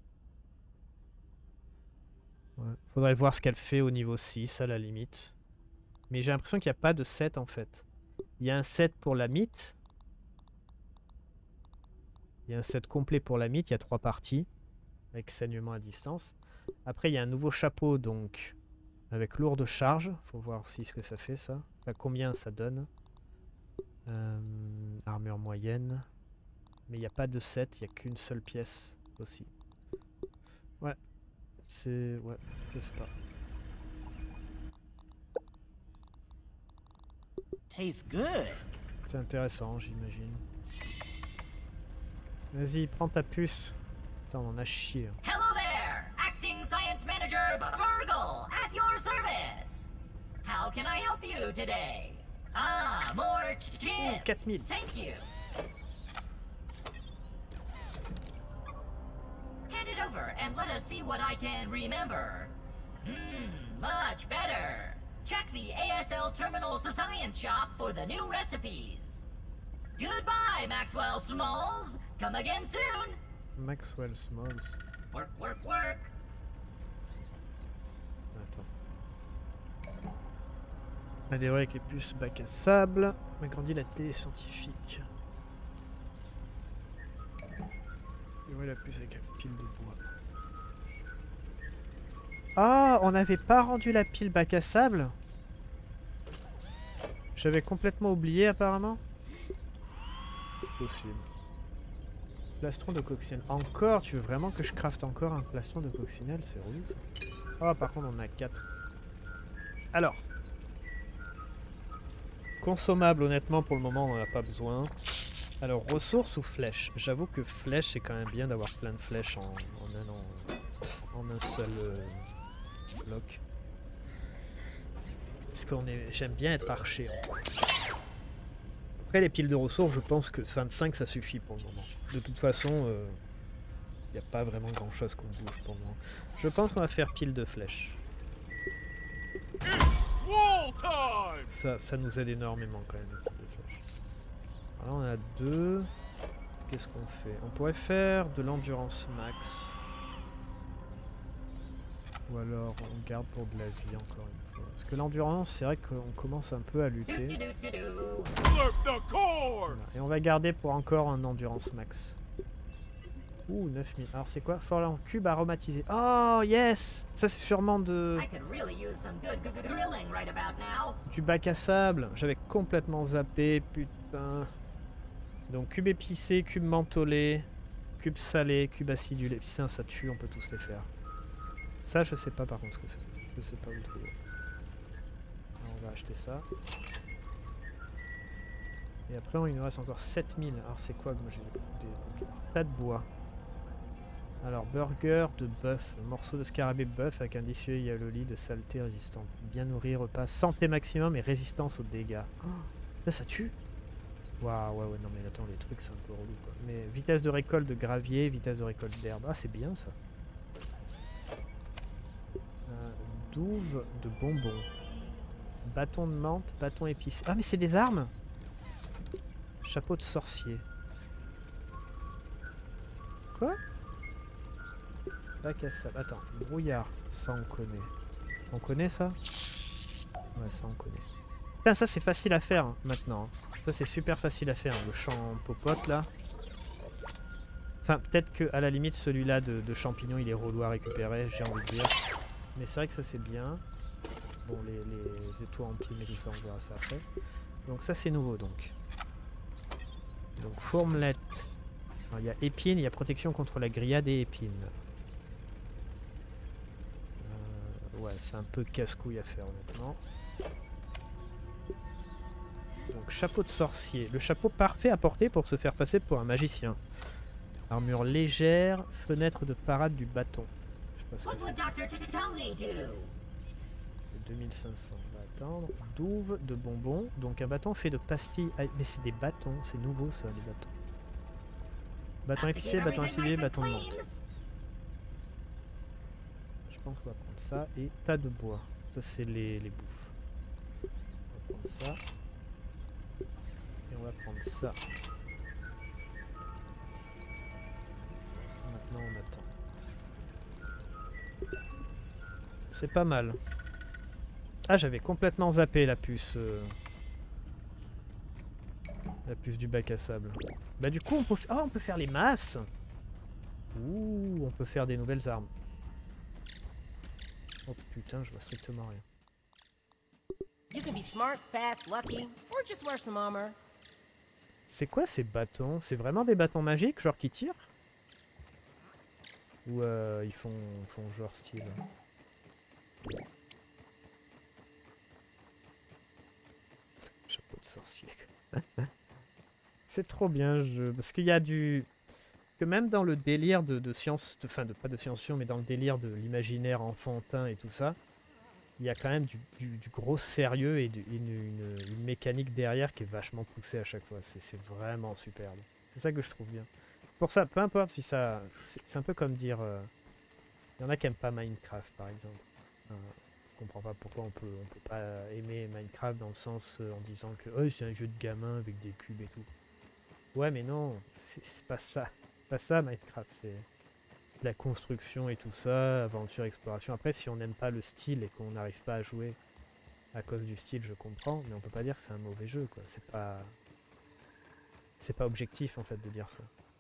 Ouais. Faudrait voir ce qu'elle fait au niveau 6 à la limite. Mais j'ai l'impression qu'il n'y a pas de set en fait. Il y a un set pour la mythe. Il y a un set complet pour la mythe. Il y a 3 parties. Avec saignement à distance. Après il y a un nouveau chapeau donc. Avec lourde charge. Faut voir aussi ce que ça fait ça. Enfin, combien ça donne. Armure moyenne. Mais il n'y a pas de set. Il n'y a qu'une seule pièce aussi. Ouais. C'est... Ouais. Je sais pas. Tastes good. C'est intéressant, j'imagine. Vas-y, prends ta puce. Putain, on en a chié. Hello there! Acting Science Manager Virgil at your service! How can I help you today? Ah, more chips! 4000. Thank you! Hand it over and let us see what I can remember. Much better! Check the ASL Terminal Science Shop for the new recipes. Goodbye, Maxwell Smalls! Come again soon! Maxwell Smalls. Work, work, work! Attends. Adhérer avec les puces bac à sable. Agrandit la télé scientifique. Et ouais, la puce avec la pile de bois. Ah, on n'avait pas rendu la pile bac à sable? J'avais complètement oublié apparemment. C'est possible. Plastron de coccinelle. Encore? Tu veux vraiment que je crafte encore un plastron de coccinelle? C'est relou ça. Oh, par contre on en a 4. Alors. Consommable, honnêtement, pour le moment, on n'en a pas besoin. Alors, ressources ou flèches? J'avoue que flèches, c'est quand même bien d'avoir plein de flèches en un seul bloc. Parce que j'aime bien être archer. Après, les piles de ressources, je pense que 25, ça suffit pour le moment. De toute façon, il n'y a pas vraiment grand-chose qu'on bouge pour le moment. Je pense qu'on va faire pile de flèches. Ça nous aide énormément quand même, les piles de flèches. Alors, on a 2. Qu'est-ce qu'on fait? On pourrait faire de l'endurance max. Ou alors on garde pour de la vie encore une fois. Parce que l'endurance, c'est vrai qu'on commence un peu à lutter. Voilà. Et on va garder pour encore un endurance max. Ouh, 9000. Alors c'est quoi? Forlan cube aromatisé. Oh yes! Ça c'est sûrement de... du bac à sable. J'avais complètement zappé, putain. Donc cube épicé, cube mentholé, cube salé, cube acidulé. Putain, ça tue, on peut tous les faire. Ça, je sais pas par contre ce que c'est. Je sais pas où le trouver. Alors, on va acheter ça. Et après, il nous reste encore 7000. Alors, c'est quoi que moi j'ai des tas de bois. Alors, burger de bœuf. Morceau de scarabée bœuf avec un dissuet yaloli de saleté résistante. Bien nourri, repas, santé maximum et résistance aux dégâts. Oh, là, ça tue. Waouh, ouais, non, mais attends, les trucs, c'est un peu relou quoi. Mais vitesse de récolte de gravier, vitesse de récolte d'herbe. Ah, c'est bien ça. Douve de bonbons. Bâton de menthe, bâton épicé. Ah mais c'est des armes. Chapeau de sorcier. Quoi? Bac à sable. Attends, brouillard. Ça on connaît. On connaît ça? Ouais, ça on connaît. Putain, ça c'est facile à faire hein, maintenant. Ça c'est super facile à faire. Le champ popote là. Enfin, peut-être que à la limite celui-là de champignon il est relou à récupérer, j'ai envie de dire. Mais c'est vrai que ça c'est bien. Bon, les étoiles imprimées, tout ça, on verra ça après. Donc ça c'est nouveau donc. Donc fourmelette. Il y a épine, il y a protection contre la grillade et épine. Ouais, c'est un peu casse-couille à faire honnêtement. Donc chapeau de sorcier. Le chapeau parfait à porter pour se faire passer pour un magicien. Armure légère, fenêtre de parade du bâton. Je sais pas ce que c'est. C'est 2500. On va attendre. Douve de bonbons. Donc un bâton fait de pastilles. Ah, mais c'est des bâtons. C'est nouveau ça, les bâtons. Bâton épicé, bâton acidulé, bâton de menthe. Je pense qu'on va prendre ça. Et tas de bois. Ça, c'est les bouffes. On va prendre ça. Et on va prendre ça. Maintenant, on attend. C'est pas mal. Ah, j'avais complètement zappé la puce. La puce du bac à sable. Bah du coup, on peut faire les masses. Ouh, on peut faire des nouvelles armes. Oh putain, je vois strictement rien. You can be smart, fast, lucky, or just wear some armor. C'est quoi ces bâtons? C'est vraiment des bâtons magiques, genre qui tirent? Ou ils font genre style? Chapeau de sorcier. C'est trop bien, parce qu'il y a du... Que même dans le délire de science... Enfin, pas de science-fiction, mais dans le délire de l'imaginaire enfantin et tout ça, il y a quand même du gros sérieux et une mécanique derrière qui est vachement poussée à chaque fois. C'est vraiment superbe. C'est ça que je trouve bien. Pour ça, peu importe si ça... C'est un peu comme dire... Il y en a qui n'aiment pas Minecraft, par exemple. Je comprends pas pourquoi on peut pas aimer Minecraft dans le sens en disant que oh, c'est un jeu de gamin avec des cubes et tout. Ouais, mais non, c'est pas ça. C'est pas ça, Minecraft. C'est de la construction et tout ça, aventure, exploration. Après, si on n'aime pas le style et qu'on n'arrive pas à jouer à cause du style, je comprends, mais on peut pas dire que c'est un mauvais jeu, quoi. C'est pas objectif, en fait, de dire ça.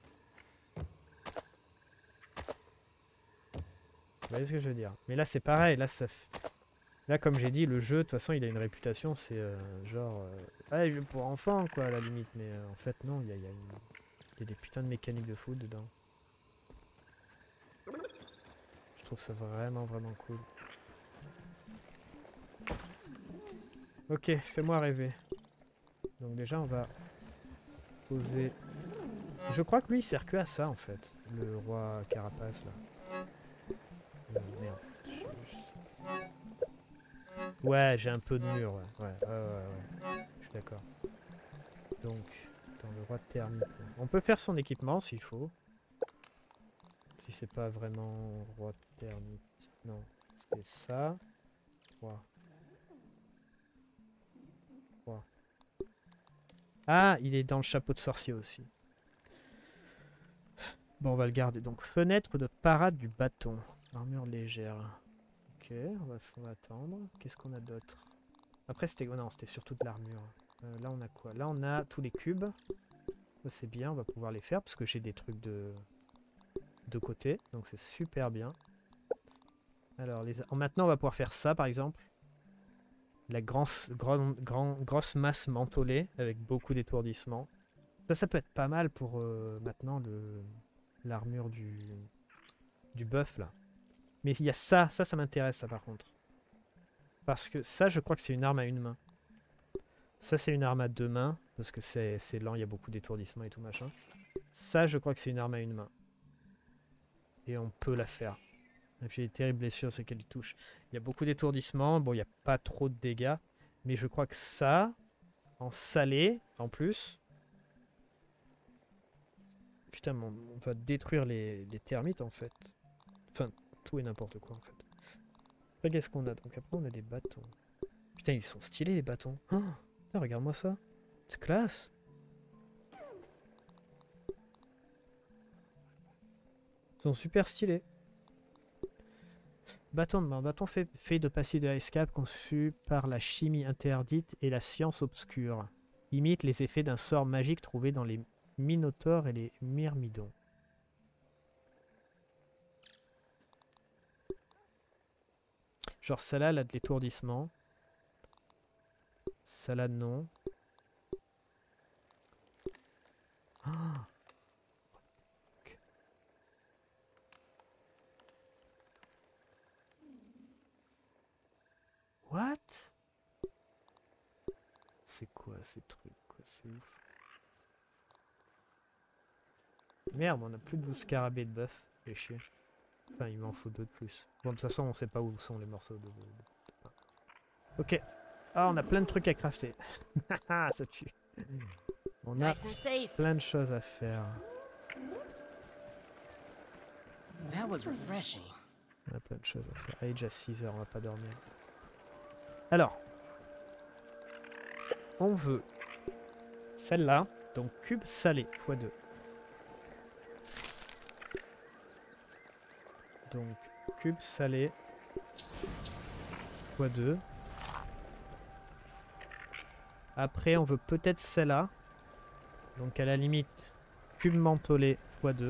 Vous voyez ce que je veux dire? Mais là, c'est pareil. Là, comme j'ai dit, le jeu, de toute façon, il a une réputation. C'est genre... ouais, jeu pour enfants, quoi, à la limite. Mais en fait, non, il y a des putains de mécaniques de foot dedans. Je trouve ça vraiment, vraiment cool. Ok, fais-moi rêver. Donc déjà, on va poser... Je crois que lui, il sert que à ça, en fait. Le roi carapace, là. Merde. Ouais, j'ai un peu de mur, ouais. Je suis d'accord. Donc, dans le roi thermique. On peut faire son équipement s'il faut. Si c'est pas vraiment roi thermique. Non, c'était ça. Roi. Ah, il est dans le chapeau de sorcier aussi. Bon, on va le garder. Donc, fenêtre de parade du bâton. Armure légère. Ok, on va attendre. Qu'est-ce qu'on a d'autre? Après, c'était... Oh non, c'était surtout de l'armure. Là, on a quoi? Là, on a tous les cubes. Ça, c'est bien, on va pouvoir les faire parce que j'ai des trucs de côté. Donc, c'est super bien. Alors, maintenant, on va pouvoir faire ça, par exemple. La grosse masse mentholée avec beaucoup d'étourdissement. Ça peut être pas mal pour maintenant l'armure du buff, là. Mais il y a ça m'intéresse, ça, par contre. Parce que ça, je crois que c'est une arme à une main. Ça, c'est une arme à deux mains, parce que c'est lent, il y a beaucoup d'étourdissement et tout machin. Ça, je crois que c'est une arme à une main. Et on peut la faire. J'ai des terribles blessures, c'est qu'elle touche. Il y a beaucoup d'étourdissement, bon, il n'y a pas trop de dégâts. Mais je crois que ça, en salé, en plus... Putain, on va détruire les termites, en fait. Enfin, tout et n'importe quoi, en fait. Après, qu'est-ce qu'on a? Donc après, on a des bâtons. Putain, ils sont stylés, les bâtons. Oh, putain, regarde-moi ça. C'est classe. Ils sont super stylés. Bâton de main. Bâton fait de passif de Ice Cap conçu par la chimie interdite et la science obscure. Imite les effets d'un sort magique trouvé dans les minotaures et les myrmidons. Genre celle-là, elle a de l'étourdissement. Celle-là, non. Ah. What? C'est quoi ces trucs, quoi? C'est ouf. Merde, on a plus de 12 scarabées de bœuf. Fait chier. Enfin, il m'en faut deux de plus. Bon, de toute façon, on sait pas où sont les morceaux de pain. Ok. Ah, on a plein de trucs à crafter. Haha, ça tue. On a plein de choses à faire. That was refreshing. On a plein de choses à faire. Ah, il est déjà 6 heures, on va pas dormir. Alors, on veut celle-là, donc cube salé x2. Donc cube salé x2. Après, on veut peut-être celle-là. Donc à la limite, cube mentholé x2.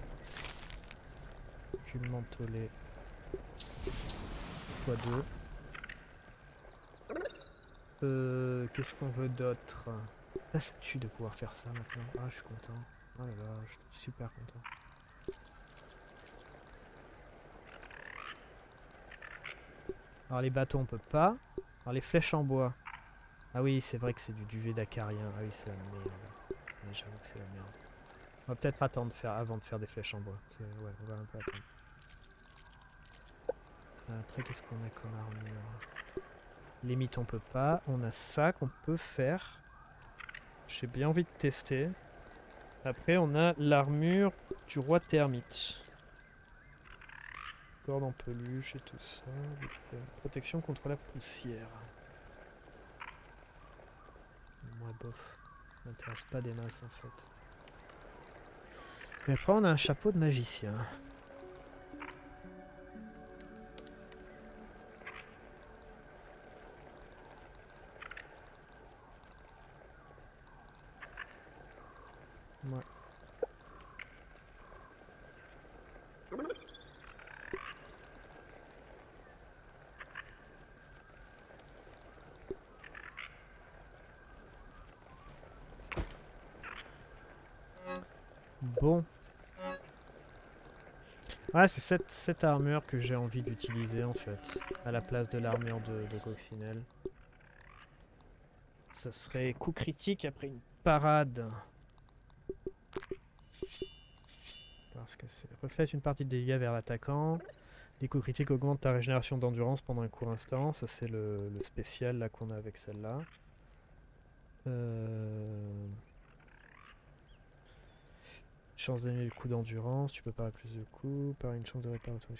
Cube mentholé x2. Qu'est-ce qu'on veut d'autre? Ah, ça tue de pouvoir faire ça maintenant. Ah, je suis content. Oh là là, je suis super content. Alors les bateaux, on peut pas. Alors les flèches en bois. Ah oui, c'est vrai que c'est du duvet d'acarien. Ah oui, c'est la merde. Ouais, j'avoue que c'est la merde. On va peut-être attendre avant de faire des flèches en bois. Ouais, on va un peu attendre. Après, qu'est-ce qu'on a comme armure? Les mythes, on peut pas. On a ça qu'on peut faire. J'ai bien envie de tester. Après, on a l'armure du roi termite. Corde en peluche et tout ça. Protection contre la poussière. Moi, bof. Ça m'intéresse pas des masses en fait. Et après, on a un chapeau de magicien. Ouais. Bon. Ouais, c'est cette armure que j'ai envie d'utiliser en fait, à la place de l'armure de Coccinelle. Ça serait coup critique après une parade. Parce que c'est reflète une partie de dégâts vers l'attaquant. Les coups critiques augmentent ta régénération d'endurance pendant un court instant. Ça c'est le spécial là qu'on a avec celle-là. Chance d'annuler le coup d'endurance, tu peux parer plus de coups, parer une chance de réparation.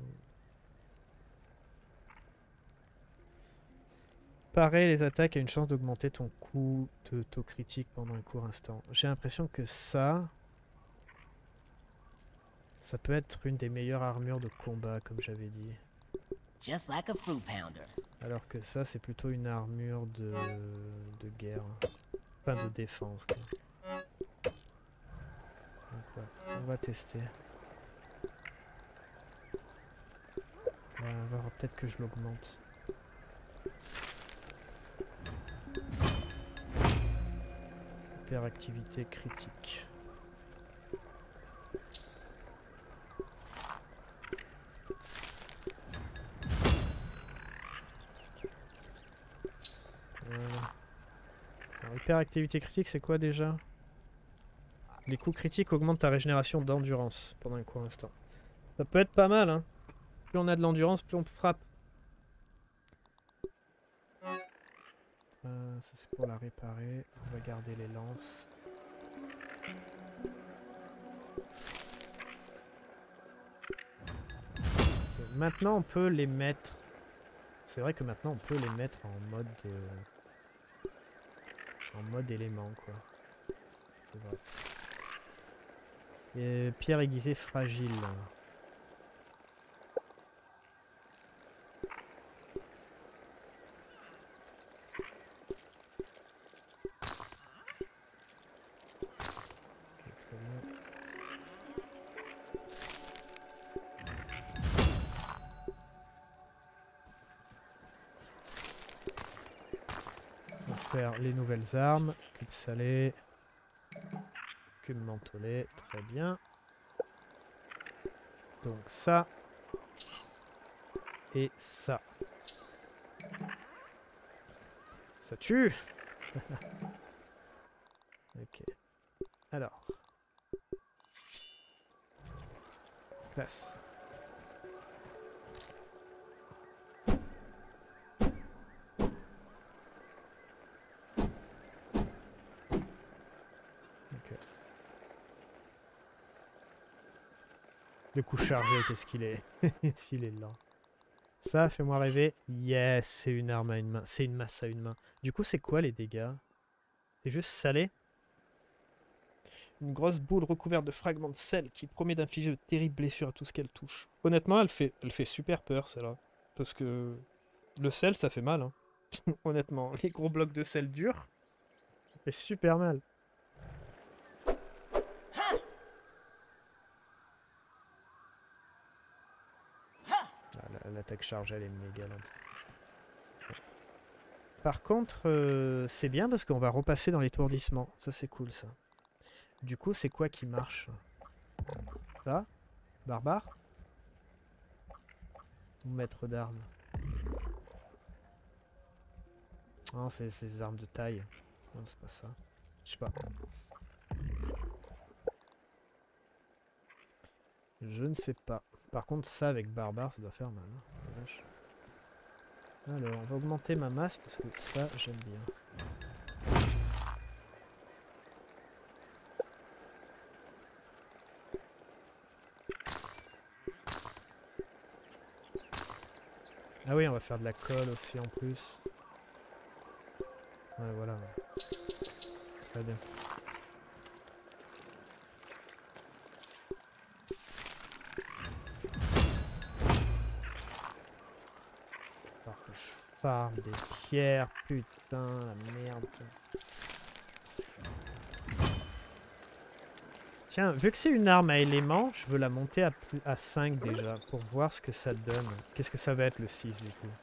Parer les attaques a une chance d'augmenter ton coup de taux critique pendant un court instant. J'ai l'impression que ça peut être une des meilleures armures de combat, comme j'avais dit. Just like a fruit pounder. Alors que ça, c'est plutôt une armure de guerre. Enfin, de défense, quoi. Donc, ouais, on va tester. On va voir peut-être que je l'augmente. Hyperactivité critique. Alors, hyperactivité critique, c'est quoi déjà? Les coups critiques augmentent ta régénération d'endurance pendant un court instant. Ça peut être pas mal, hein. Plus on a de l'endurance, plus on frappe. Ça c'est pour la réparer. On va garder les lances. Okay. Maintenant on peut les mettre. C'est vrai que maintenant on peut les mettre en mode élément quoi. C'est vrai. Et pierre aiguisée fragile. Les nouvelles armes, cube salé, cube mentholé, très bien. Donc ça et ça. Ça tue. Ok. Alors. Classe. Le coup chargé, qu'est-ce qu'il est? S'il est lent. Ça, fais-moi rêver. Yes, c'est une arme à une main. C'est une masse à une main. Du coup, c'est quoi les dégâts? C'est juste salé? Une grosse boule recouverte de fragments de sel qui promet d'infliger de terribles blessures à tout ce qu'elle touche. Honnêtement, elle fait super peur, celle-là. Parce que le sel, ça fait mal. Hein. Honnêtement, les gros blocs de sel durs, ça fait super mal. Ah, l'attaque charge, elle est méga lente. Par contre, c'est bien parce qu'on va repasser dans l'étourdissement. Ça, c'est cool, ça. Du coup, c'est quoi qui marche? Ça? Barbare? Ou maître d'armes? Non, c'est ces armes de taille. Non, c'est pas ça. Je sais pas. Je ne sais pas. Par contre, ça avec barbare, ça doit faire mal. Hein. La vache. Alors, on va augmenter ma masse parce que ça, j'aime bien. Ah oui, on va faire de la colle aussi en plus. Ouais, voilà. Très bien. Faut que je farme des pierres, putain, la merde. Tiens, vu que c'est une arme à éléments, je veux la monter à 5 déjà, pour voir ce que ça donne. Qu'est-ce que ça va être le 6 du coup?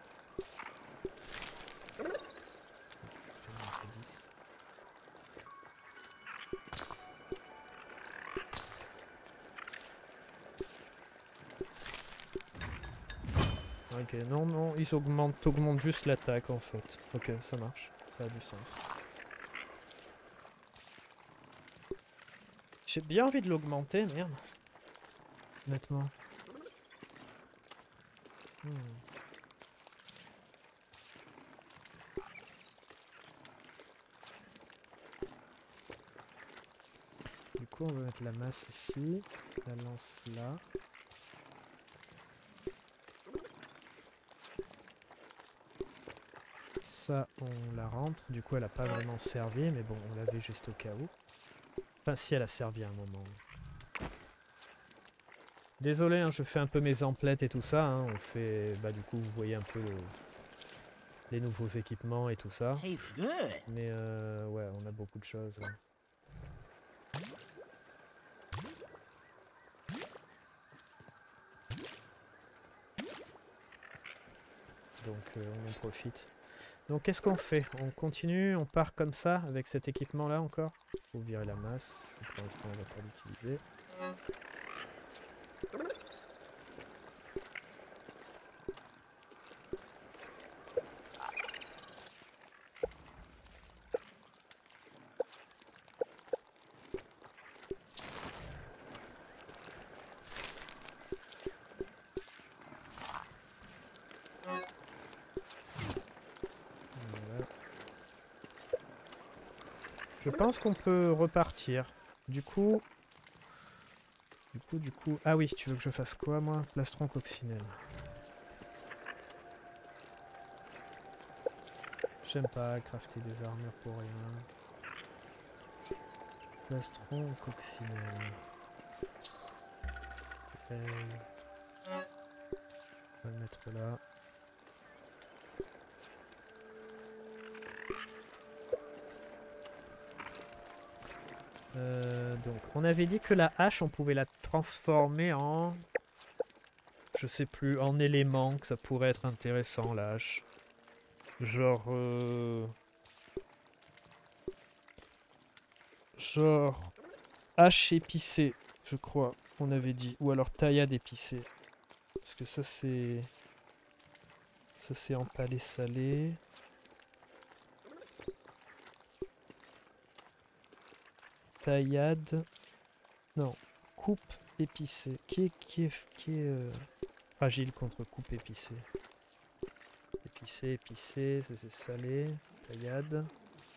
Ok, non, non, ils augmentent juste l'attaque en fait. Ok, ça marche, ça a du sens. J'ai bien envie de l'augmenter, merde. Honnêtement. Du coup, on va mettre la masse ici, la lance là. Ça, on la rentre. Du coup, elle a pas vraiment servi, mais bon, on l'avait juste au cas où. Enfin, si elle a servi à un moment. Désolé, hein, je fais un peu mes emplettes et tout ça. Hein. On fait, bah du coup, vous voyez un peu les nouveaux équipements et tout ça. Tastes good. Mais ouais, on a beaucoup de choses. Ouais. Donc on en profite. Donc qu'est-ce qu'on fait? On continue, on part comme ça avec cet équipement là encore? Faut virer la masse, pour l'instant on va pas l'utiliser. Je pense qu'on peut repartir. Du coup... Ah oui, tu veux que je fasse quoi, moi? Plastron coccinelle. J'aime pas crafter des armures pour rien. Plastron coccinelle. On va le mettre là. Donc, on avait dit que la hache, on pouvait la transformer en... Je sais plus, en élément, que ça pourrait être intéressant, la hache. Genre... Genre... Hache épicée, je crois, on avait dit. Ou alors taillade épicée. Parce que ça, c'est... Ça, c'est empalé salé. Taillade... Non, coupe épicée. Qui est fragile contre coupe épicée? Épicé, ça c'est salé. Taillade.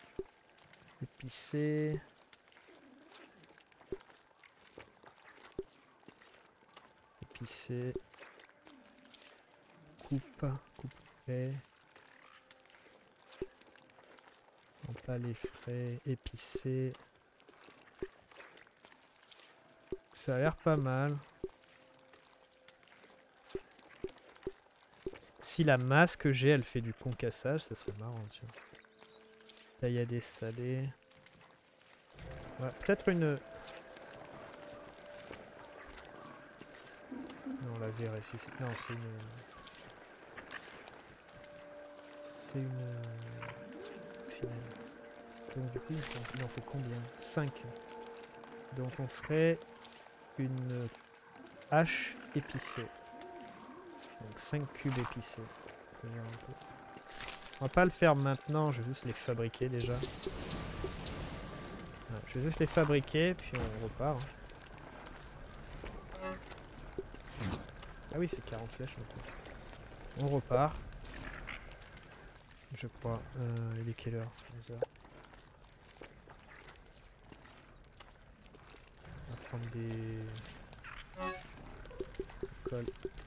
Épicé. Épicé. frais. Non, pas les frais, épicés. Ça a l'air pas mal. Si la masse que j'ai, elle fait du concassage, ça serait marrant, tu vois. Là, il y a des salés. Ouais, peut-être une... Non, la virer ici. Non, c'est une... C'est une... Oxygène. Donc du coup, il en faut combien? 5. Donc on ferait une hache épicée. Donc 5 cubes épicés. On va pas le faire maintenant, je vais juste les fabriquer déjà. Ouais, je vais juste les fabriquer, puis on repart. Ah oui, c'est 40 flèches maintenant. On repart. Je crois. Il est quelle heure? 11 heures. On va prendre des... colle.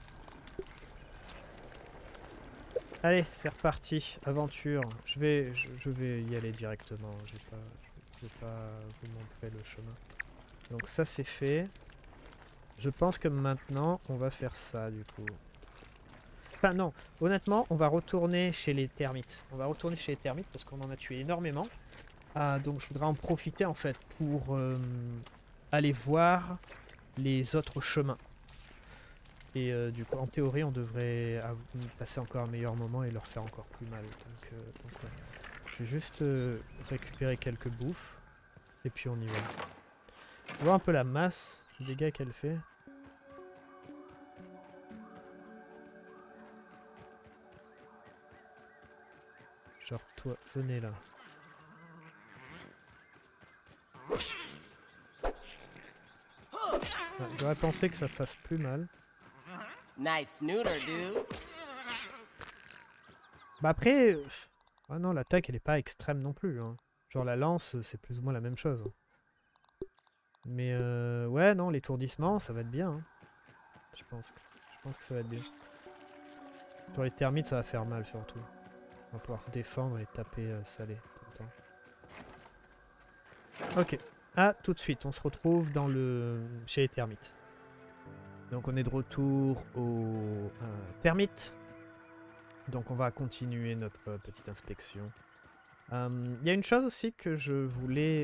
Allez, c'est reparti. Aventure. Je vais y aller directement. Je vais pas vous montrer le chemin. Donc ça c'est fait. Je pense que maintenant on va faire ça du coup. Enfin non, honnêtement on va retourner chez les termites. On va retourner chez les termites parce qu'on en a tué énormément. Donc je voudrais en profiter en fait pour aller voir les autres chemins. Et du coup en théorie on devrait passer encore un meilleur moment et leur faire encore plus mal. Donc ouais. Je vais juste récupérer quelques bouffes. Et puis on y va. On va voir un peu la masse de dégâts qu'elle fait. Genre toi, venez là. Ah, j'aurais pensé que ça fasse plus mal. Nice snooter, dude. Bah après... Ah non, l'attaque elle est pas extrême non plus. Hein. Genre la lance c'est plus ou moins la même chose. Mais ouais non, l'étourdissement ça va être bien. Hein. Je pense que ça va être bien. Pour les termites ça va faire mal surtout. On va pouvoir se défendre et taper salé tout le temps. Ok. Ah, tout de suite, on se retrouve dans chez les termites. Donc on est de retour aux termites. Donc on va continuer notre petite inspection. Il y a une chose aussi que je voulais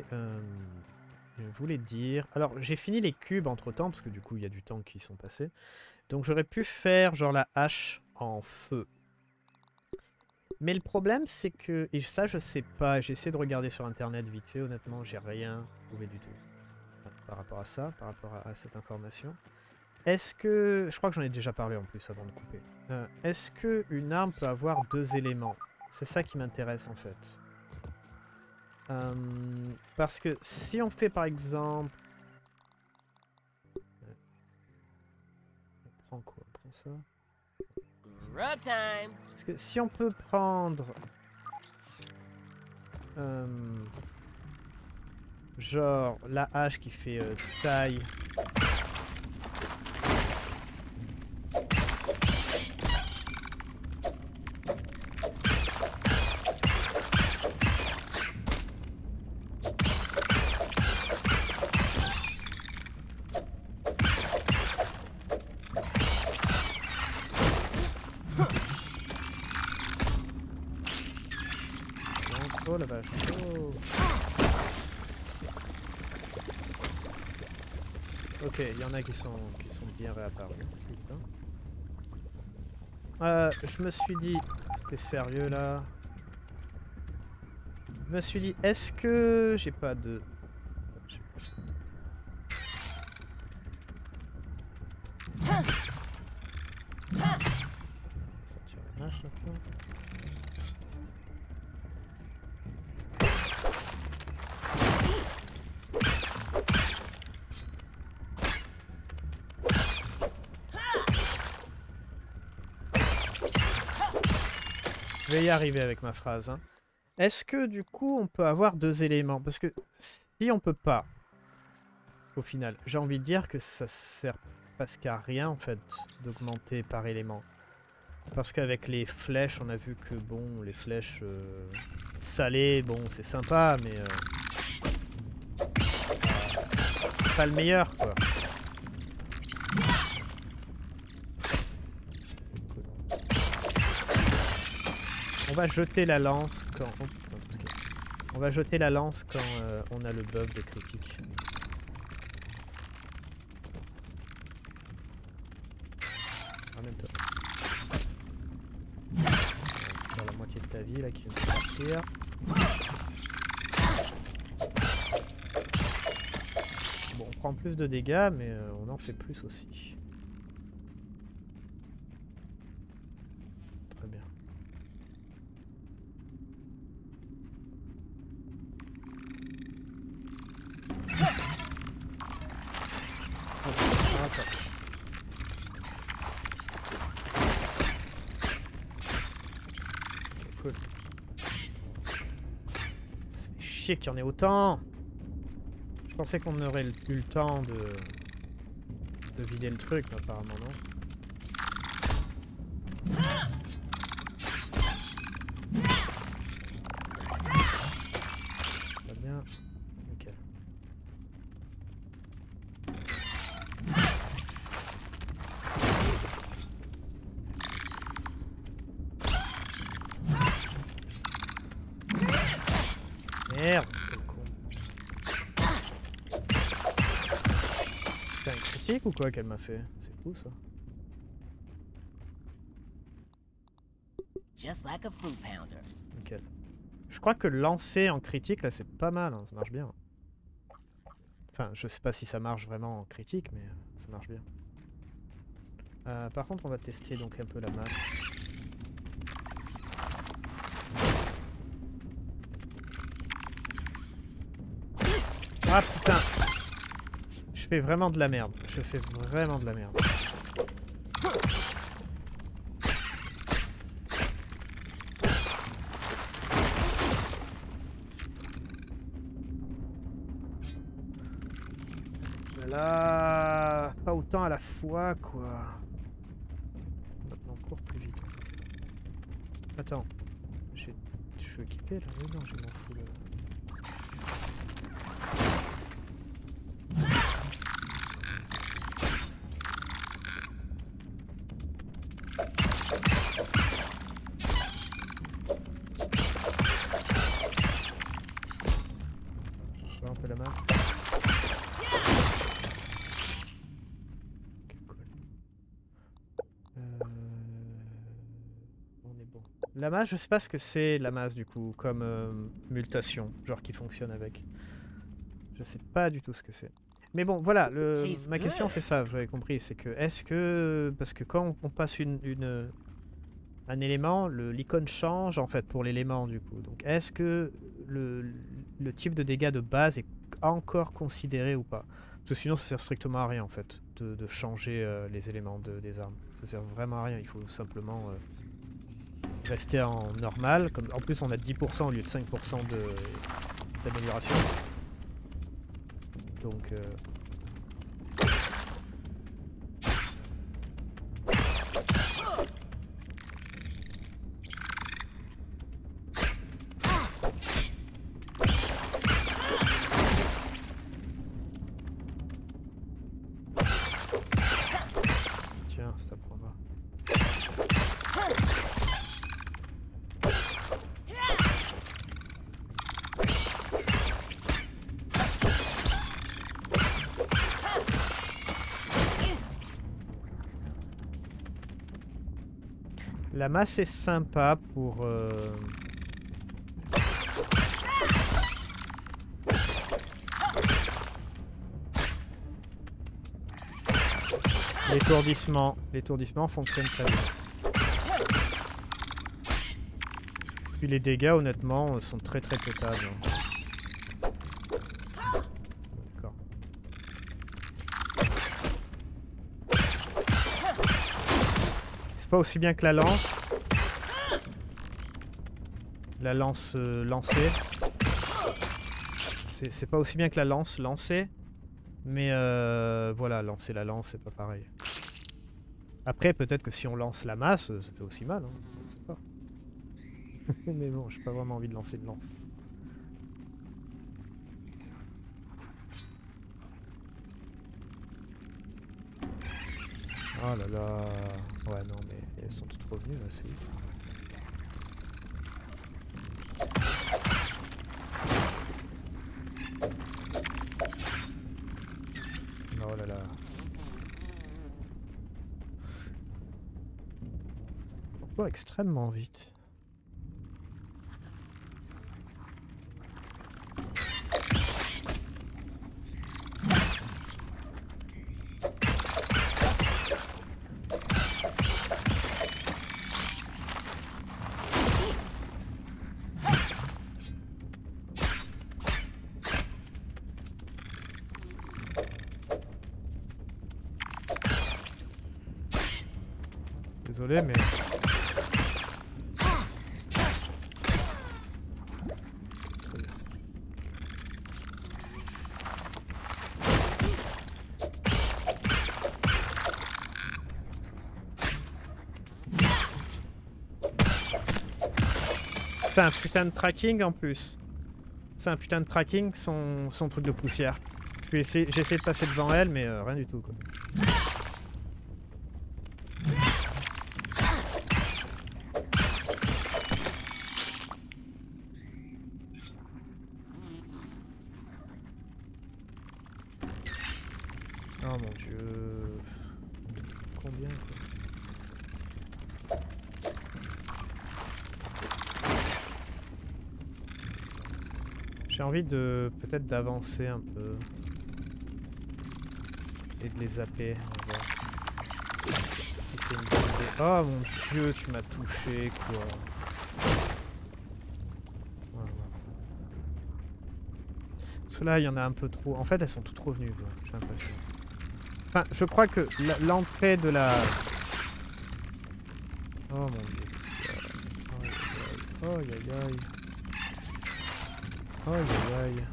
dire. Alors j'ai fini les cubes entre temps, parce que du coup il y a du temps qui sont passés. Donc j'aurais pu faire genre la hache en feu. Mais le problème c'est que, et ça je sais pas, j'ai essayé de regarder sur internet vite fait, honnêtement j'ai rien trouvé du tout. Par rapport à ça, par rapport à cette information. Est-ce que... Je crois que j'en ai déjà parlé en plus avant de couper. Est-ce qu'une arme peut avoir 2 éléments? C'est ça qui m'intéresse en fait. Parce que si on fait par exemple... On prend quoi? On prend ça? Rub time. Parce que si on peut prendre... genre la hache qui fait taille... Oh la vache. Oh. Ok, il y en a qui sont bien réapparus. Je me suis dit... T'es sérieux là? Je me suis dit, est-ce que j'ai pas de... Sortir la masse maintenant. Je vais y arriver avec ma phrase. Hein. Est-ce que du coup on peut avoir 2 éléments? Parce que si on peut pas, au final, j'ai envie de dire que ça sert presque à rien en fait d'augmenter par élément. Parce qu'avec les flèches, on a vu que bon, les flèches salées, bon, c'est sympa, mais c'est pas le meilleur, quoi. On va jeter la lance quand... Oh, putain, tout ce qui est... On va jeter la lance quand on a le buff de critique. En même temps. Faire la moitié de ta vie là qui vient de partir. Bon, on prend plus de dégâts, mais on en fait plus aussi. Très bien. Oh, attends. Cool. Ça fait chier qu'il y en ait autant. Je pensais qu'on aurait eu le temps de vider le truc, mais apparemment non. Ça va bien. Ok. Merde, quel con. C'est un critique ou quoi qu'elle m'a fait? C'est fou ça. Just like a fruit pounder. Nickel. Je crois que lancer en critique là c'est pas mal, hein, ça marche bien. Enfin, je sais pas si ça marche vraiment en critique, mais ça marche bien. Par contre, on va tester donc un peu la masse. Ah putain! Je fais vraiment de la merde. Je fais vraiment de la merde. Là, pas autant à la fois, quoi. Maintenant, on court plus vite. Attends. Je suis équipé, là? Oui, non, je m'en fous, là. Un peu la masse. Ok, cool. On est bon. La masse, je sais pas ce que c'est la masse du coup, comme mutation, genre qui fonctionne avec. Je sais pas du tout ce que c'est. Mais bon, voilà, ma question c'est ça, j'avais compris, c'est que est-ce que... Parce que quand on passe un élément, l'icône change en fait pour l'élément du coup. Donc est-ce que le type de dégâts de base est encore considéré ou pas? Parce que sinon ça sert strictement à rien en fait de changer les éléments des armes. Ça sert vraiment à rien, il faut simplement rester en normal. Comme, en plus on a 10% au lieu de 5% d'amélioration. Donc... Tiens, ça prendra. La masse est sympa pour... l'étourdissement. L'étourdissement fonctionne très bien. Puis les dégâts, honnêtement, sont très très potables. D'accord. C'est pas aussi bien que la lance. La lance lancée. C'est pas aussi bien que la lance lancée. Mais voilà, lancer la lance, c'est pas pareil. Après, peut-être que si on lance la masse, ça fait aussi mal. Hein. Je sais pas. Mais bon, j'ai pas vraiment envie de lancer de lance. Oh là là. Ouais, non, mais elles sont toutes revenues là, c'est ouf. Oh là là. Pourquoi extrêmement vite? Désolé, mais... Très bien. C'est un putain de tracking en plus. C'est un putain de tracking son truc de poussière. J'ai essayé de passer devant elle, mais rien du tout quoi. Oh mon dieu. Combien quoi? J'ai envie de peut-être d'avancer un peu. Et de les zapper. On va voir. Si c'est une bonne idée. Oh mon dieu, tu m'as touché quoi. Voilà. Ceux-là, il y en a un peu trop. En fait, elles sont toutes revenues quoi, j'ai l'impression. Enfin, je crois que l'entrée de la... Oh mon dieu, qu'est-ce qu'il y a là? Oh aïe aïe aïe. Oh aïe aïe aïe.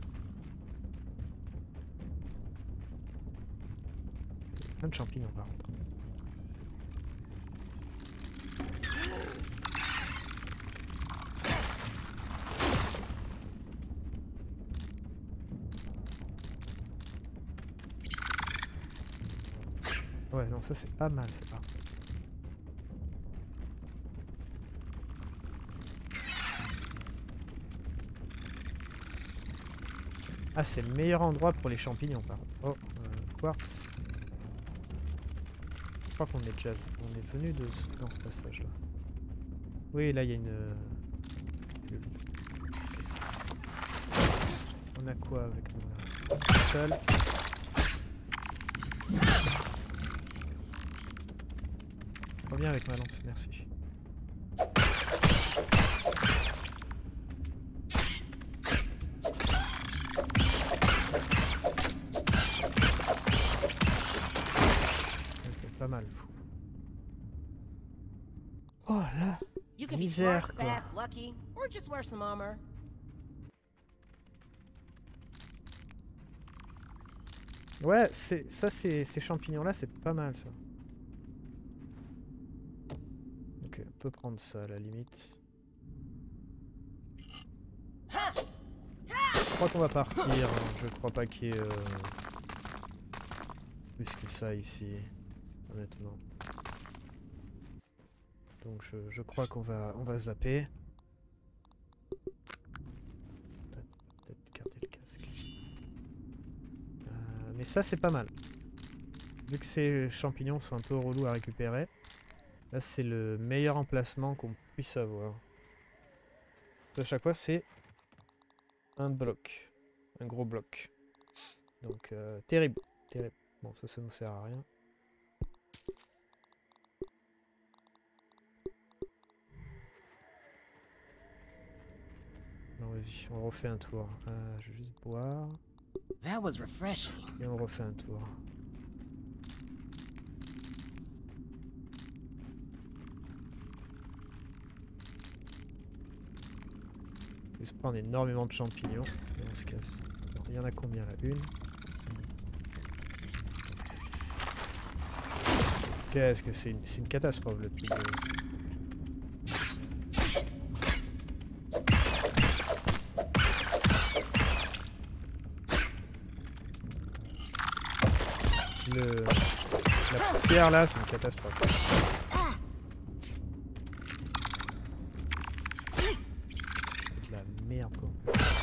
Plein de champignons par contre. Ouais, non, ça c'est pas mal, c'est pas. Ah, c'est le meilleur endroit pour les champignons, par contre. Oh, quartz. Je crois qu'on est déjà... On est venu dans ce passage-là. Oui, là, il y a une... On a quoi avec nous, là? Seul. Reviens avec ma lance, merci. Pas mal, fou. Oh là, You can be misère smart, quoi. fast, lucky, or just wear some armor. Ouais, ça, ces champignons-là, c'est pas mal ça. Ok, on peut prendre ça à la limite. Je crois qu'on va partir. Hein. Je crois pas qu'il y ait plus que ça ici, honnêtement. Donc je crois qu'on va zapper. Peut-être garder le casque. Mais ça c'est pas mal. Vu que ces champignons sont un peu relous à récupérer, là c'est le meilleur emplacement qu'on puisse avoir. À chaque fois c'est un bloc. Un gros bloc. Donc terrible. Terrible. Bon ça nous sert à rien. Non vas-y, on refait un tour. Je vais juste boire. That was refreshing. Et on refait un tour. Il se prend énormément de champignons et on se casse. Alors, il y en a combien là? Une. Qu'est-ce que c'est une catastrophe le truc. La poussière là, c'est une catastrophe. C'est de la merde quoi.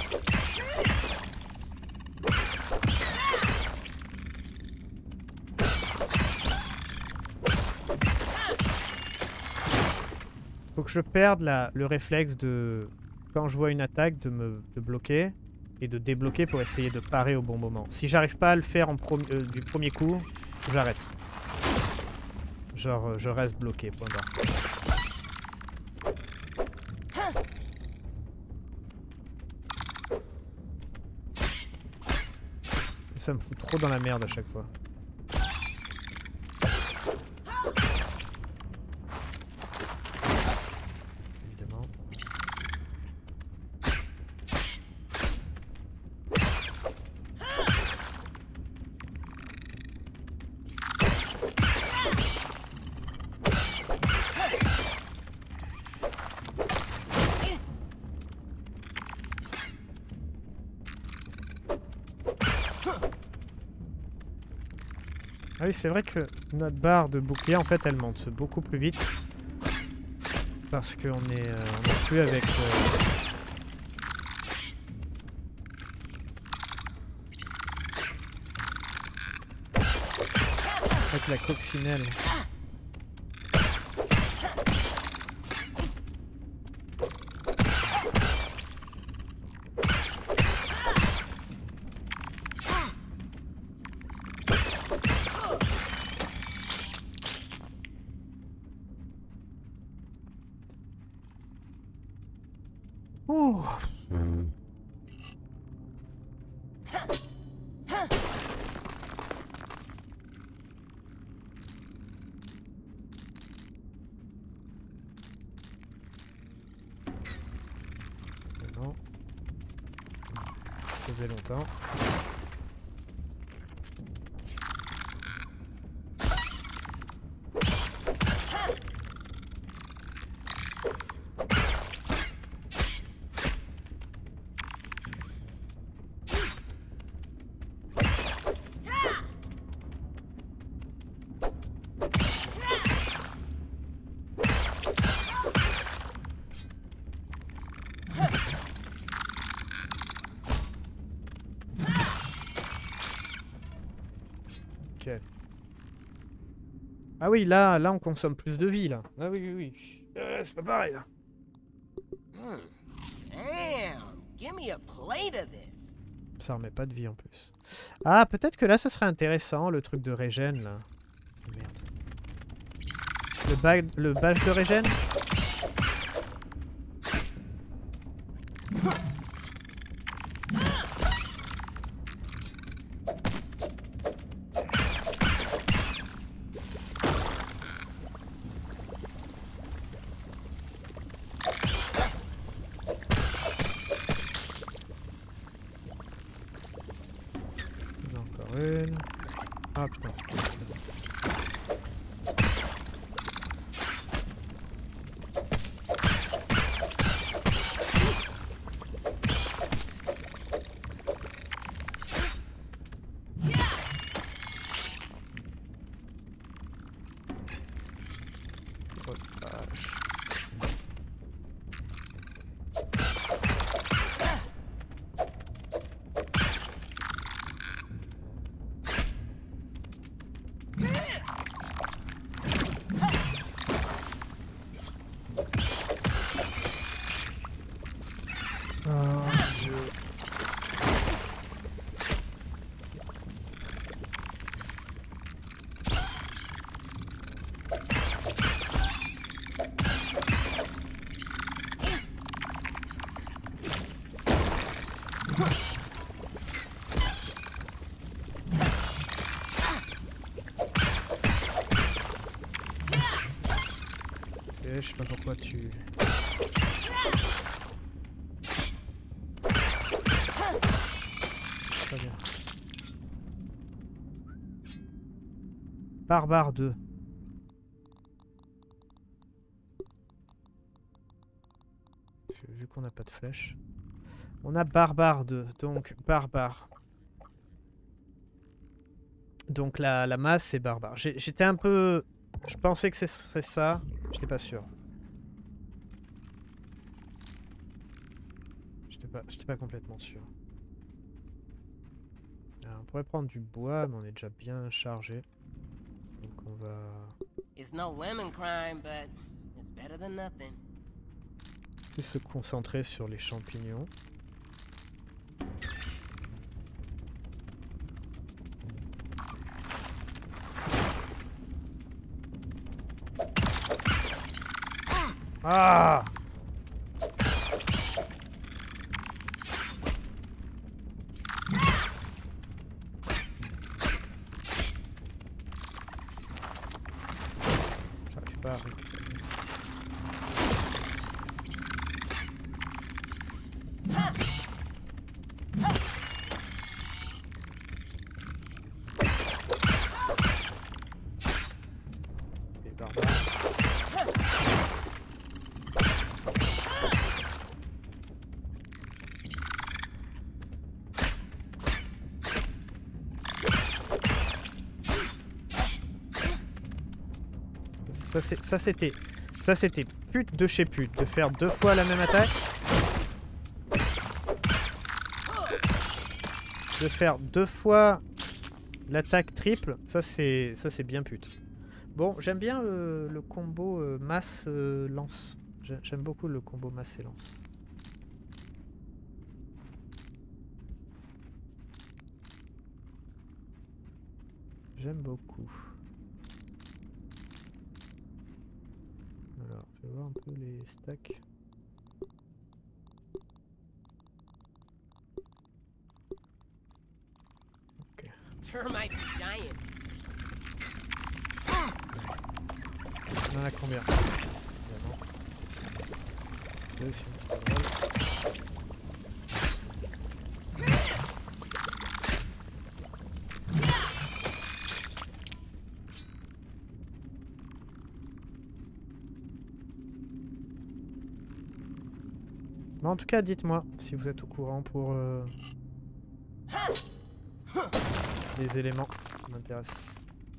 Faut que je perde le réflexe de, quand je vois une attaque, de bloquer et de débloquer pour essayer de parer au bon moment. Si j'arrive pas à le faire du premier coup, j'arrête. Genre, je reste bloqué, point barre. Ça me fout trop dans la merde à chaque fois. Évidemment. Ah oui, c'est vrai que notre barre de bouclier, en fait, elle monte beaucoup plus vite. Parce qu'on est plus avec... avec la coccinelle. Ouh. Non. Ça faisait longtemps. Ok. Ah oui, là on consomme plus de vie, là. Ah oui, oui, oui. C'est pas pareil, là. Damn, give me a plate of this. Ça remet pas de vie, en plus. Ah, peut-être que là, ça serait intéressant, le truc de régène, là. Oh, merde. Le badge de régène. Encore une. Hop. Je sais pas pourquoi tu... Très bien. Barbare 2. qu'on n'a pas de flèches. On a barbare 2, donc barbare. Donc la masse c'est barbare. J'étais un peu... Je pensais que ce serait ça, j'étais pas sûr. J'étais pas complètement sûr. Alors, on pourrait prendre du bois, mais on est déjà bien chargé. Donc on va... It's no lemon crime, but it's better than nothing. Plus se concentrer sur les champignons. Ah! J'arrive pas à récupérer ça. Les barbares. Ça c'était pute de chez pute de faire 2 fois la même attaque. De faire 2 fois l'attaque triple, ça c'est bien pute. Bon, j'aime bien le combo masse lance. J'aime beaucoup le combo masse et lance. J'aime beaucoup. Alors, je vais voir un peu les stacks. Ok. Termite giant. On en a combien? Évidemment. 2 si c'est pas mal. Mais en tout cas, dites-moi si vous êtes au courant pour les éléments qui m'intéressent.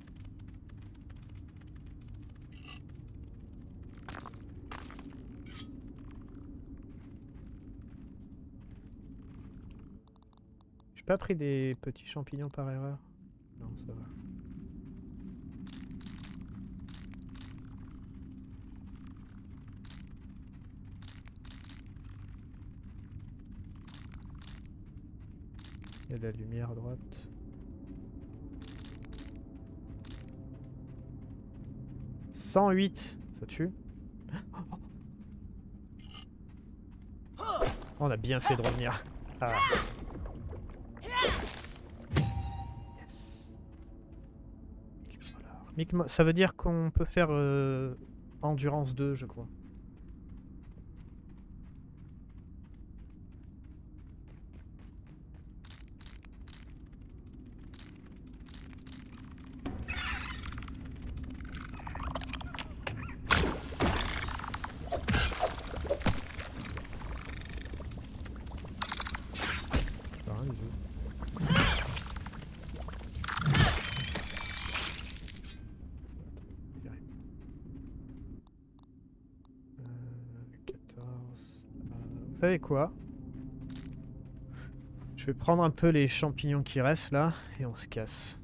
J'ai pas pris des petits champignons par erreur? Non, ça va. Il y a de la lumière à droite. « 108 » ça tue. On a bien fait de revenir. Ah. Yes. Ça veut dire qu'on peut faire Endurance 2, je crois. Vous savez quoi? Je vais prendre un peu les champignons qui restent là et on se casse.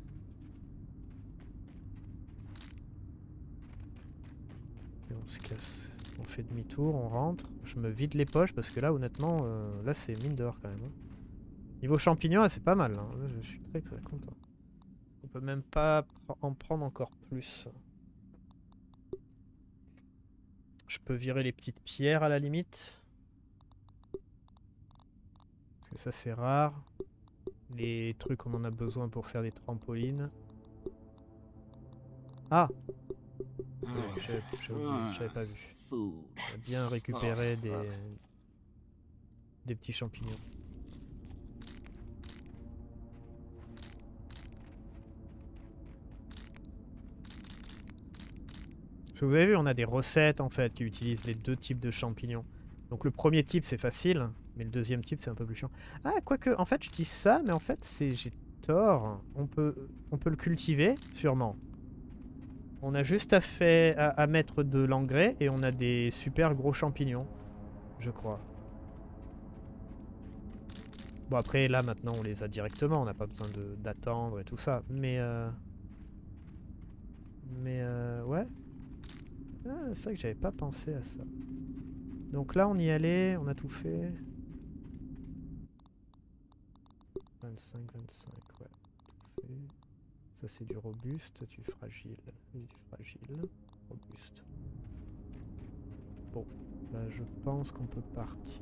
Et on se casse. On fait demi-tour, on rentre. Je me vide les poches parce que là honnêtement, là c'est mine d'or quand même. Hein. Niveau champignons, c'est pas mal. Hein. Là, je suis très content. On peut même pas en prendre encore plus. Je peux virer les petites pierres à la limite. Parce que ça c'est rare. Les trucs on en a besoin pour faire des trampolines. Ah! J'avais pas vu. On a bien récupéré des petits champignons. Parce que vous avez vu, on a des recettes en fait qui utilisent les deux types de champignons. Donc le premier type c'est facile, mais le deuxième type c'est un peu plus chiant. Ah, quoique, en fait je dis ça, mais en fait j'ai tort. On peut le cultiver, sûrement. On a juste à mettre de l'engrais et on a des super gros champignons, je crois. Bon après là maintenant on les a directement, on n'a pas besoin d'attendre et tout ça. Mais ouais. Ah, c'est vrai que j'avais pas pensé à ça. Donc là on y allait, on a tout fait. 25, 25, ouais. Tout fait. Ça c'est du robuste, du fragile. Du fragile. Robuste. Bon, bah, je pense qu'on peut partir.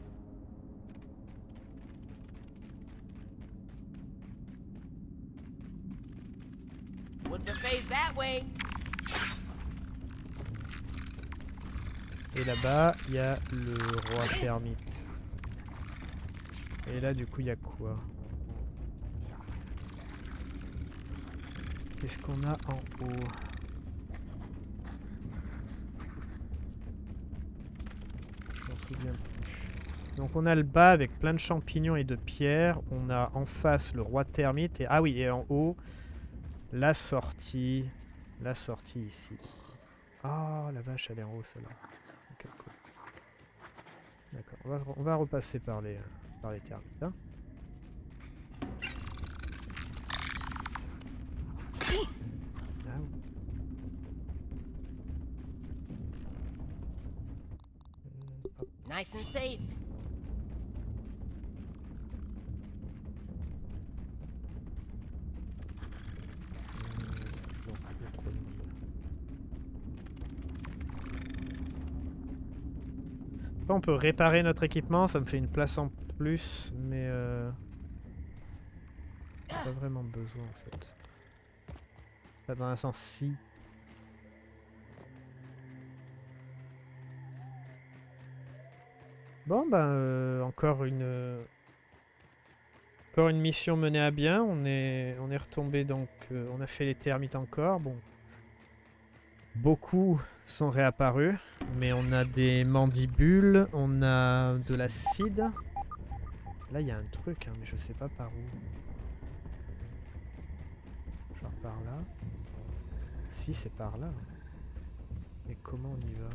Would you face that way? Et là-bas, il y a le roi termite. Et là, du coup, il y a quoi? Qu'est-ce qu'on a en haut? Je m'en souviens plus. Donc on a le bas avec plein de champignons et de pierres. On a en face le roi termite. Et, ah oui, et en haut, la sortie. La sortie ici. Ah, la vache, elle est en haut, celle-là. Okay, cool. D'accord, on va repasser par les termites. Hein. Ah, oui. Nice and safe. Non, il y a trop de monde. Après, on peut réparer notre équipement, ça me fait une place en plus, mais pas vraiment besoin en fait. Pas dans un sens si. Bon ben encore une mission menée à bien. On est retombé donc on a fait les termites encore. Bon, beaucoup sont réapparus, mais on a des mandibules, on a de l'acide. Là il y a un truc, hein, mais je sais pas par où. Genre par là. Si c'est par là. Mais comment on y va?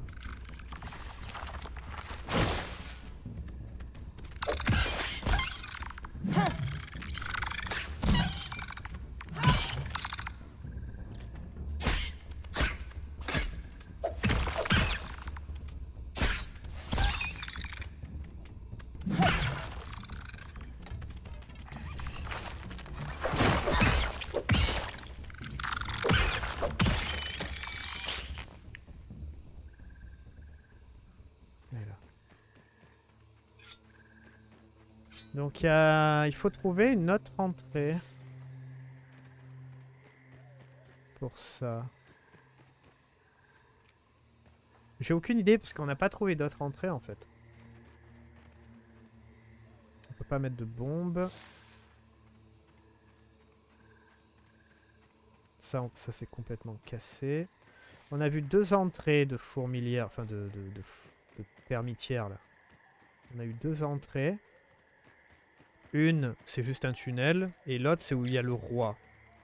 Donc il faut trouver une autre entrée pour ça. J'ai aucune idée parce qu'on n'a pas trouvé d'autre entrée en fait. On peut pas mettre de bombes. Ça c'est complètement cassé. On a vu 2 entrées de fourmilières, enfin de termitières là. On a eu 2 entrées. Une, c'est juste un tunnel, et l'autre, c'est où il y a le roi.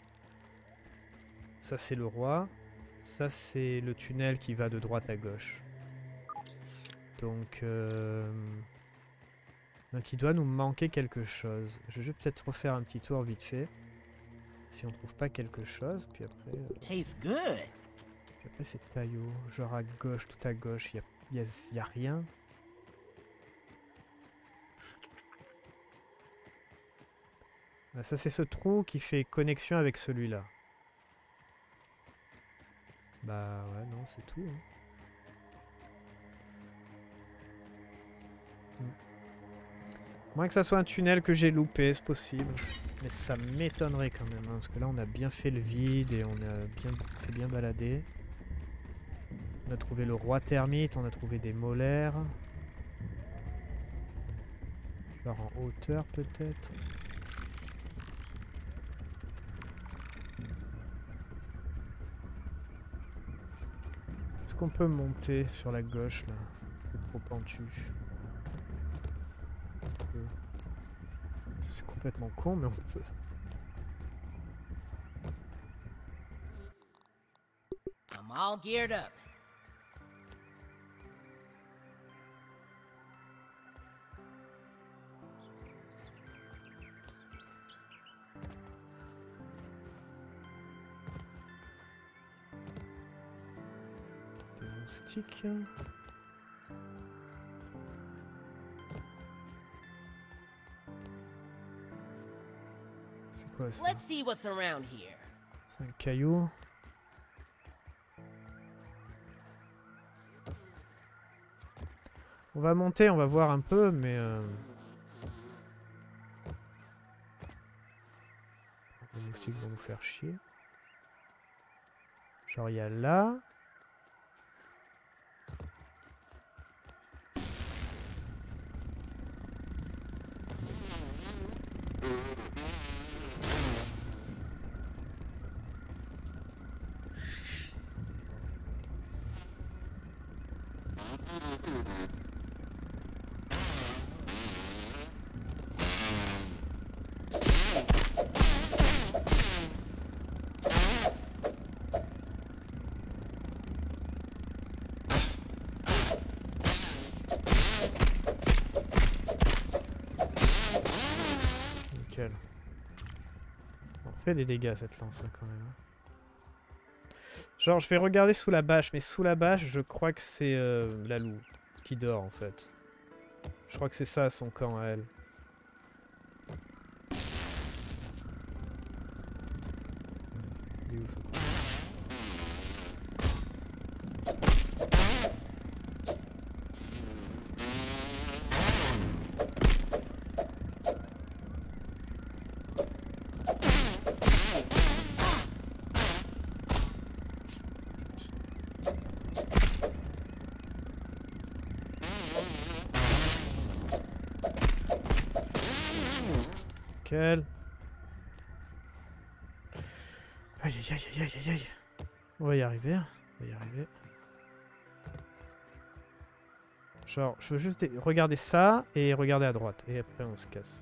Ça, c'est le roi. Ça, c'est le tunnel qui va de droite à gauche. Donc il doit nous manquer quelque chose. Je vais peut-être refaire un petit tour vite fait. Si on trouve pas quelque chose, puis après... Tastes good. Puis après, c'est taillot. Genre à gauche, tout à gauche, il y a rien. Ah, ça c'est ce trou qui fait connexion avec celui-là. Bah ouais, non, c'est tout. Hein. Moins que ça soit un tunnel que j'ai loupé, c'est possible. Mais ça m'étonnerait quand même, hein, parce que là on a bien fait le vide et on s'est bien baladé. On a trouvé le roi termite, on a trouvé des molaires. Alors en hauteur peut-être. Est-ce qu'on peut monter sur la gauche là? C'est trop pentu. C'est complètement con, mais on peut. I'm all geared up. Des moustiques. C'est quoi ça? Let's see what's around here. C'est un caillou. On va monter, on va voir un peu, mais... Les moustiques vont nous faire chier. Genre, il y a là... Nickel. On fait des dégâts cette lance hein, quand même. Genre je vais regarder sous la bâche, mais sous la bâche je crois que c'est la loup qui dort en fait. Je crois que c'est ça son camp à elle. Il est où, ce con ? Nickel. Aïe aïe aïe aïe aïe aïe. On va y arriver. On va y arriver. Genre, je veux juste regarder ça et regarder à droite. Et après on se casse.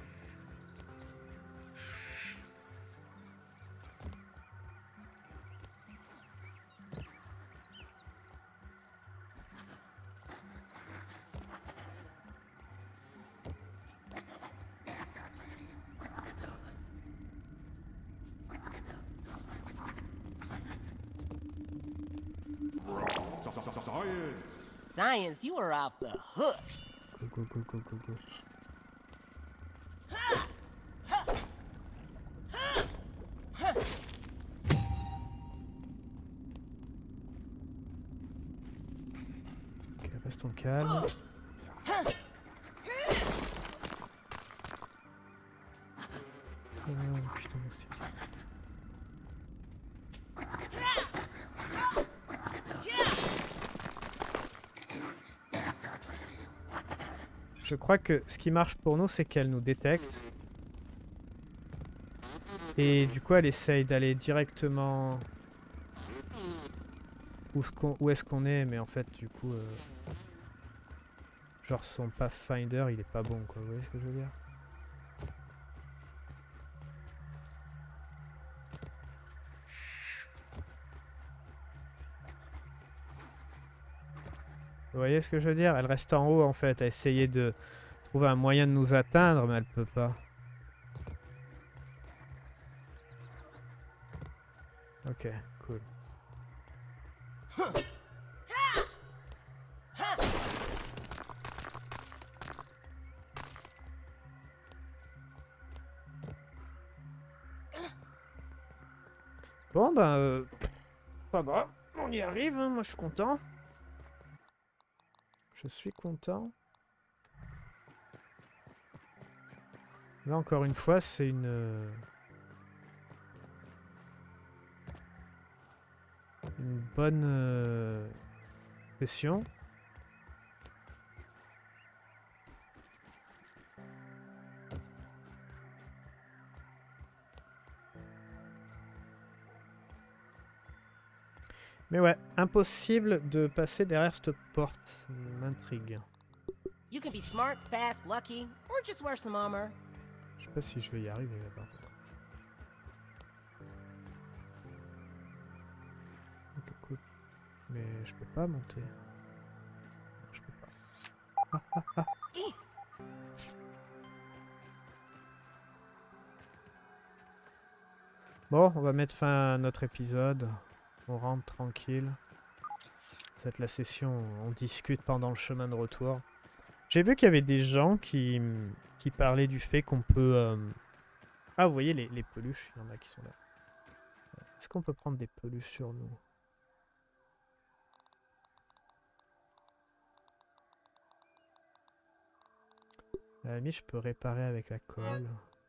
Science, you are off the hook. Cool, cool, cool, cool, cool. Ok, restons calmes. Putain, merci. Je crois que ce qui marche pour nous, c'est qu'elle nous détecte. Et du coup, elle essaye d'aller directement où est-ce qu'on est, mais en fait, du coup, genre son Pathfinder, il est pas bon, quoi. Vous voyez ce que je veux dire? Vous voyez ce que je veux dire? Elle reste en haut, en fait, à essayer de trouver un moyen de nous atteindre, mais elle peut pas. Ok, cool. Bon, ben, ça va. On y arrive, hein, moi je suis content. Je suis content. Là, encore une fois, c'est une bonne session. Mais ouais, impossible de passer derrière cette porte. Ça m'intrigue. You can be smart, fast, lucky, or just wear some armor. Je sais pas si je vais y arriver là par contre. Ok, cool. Mais je peux pas monter. Je peux pas. Bon, on va mettre fin à notre épisode. On rentre tranquille. C'est la session, on discute pendant le chemin de retour. J'ai vu qu'il y avait des gens qui parlaient du fait qu'on peut... Ah, vous voyez les peluches, il y en a qui sont là. Est-ce qu'on peut prendre des peluches sur nous? À la limite, je peux réparer avec la colle.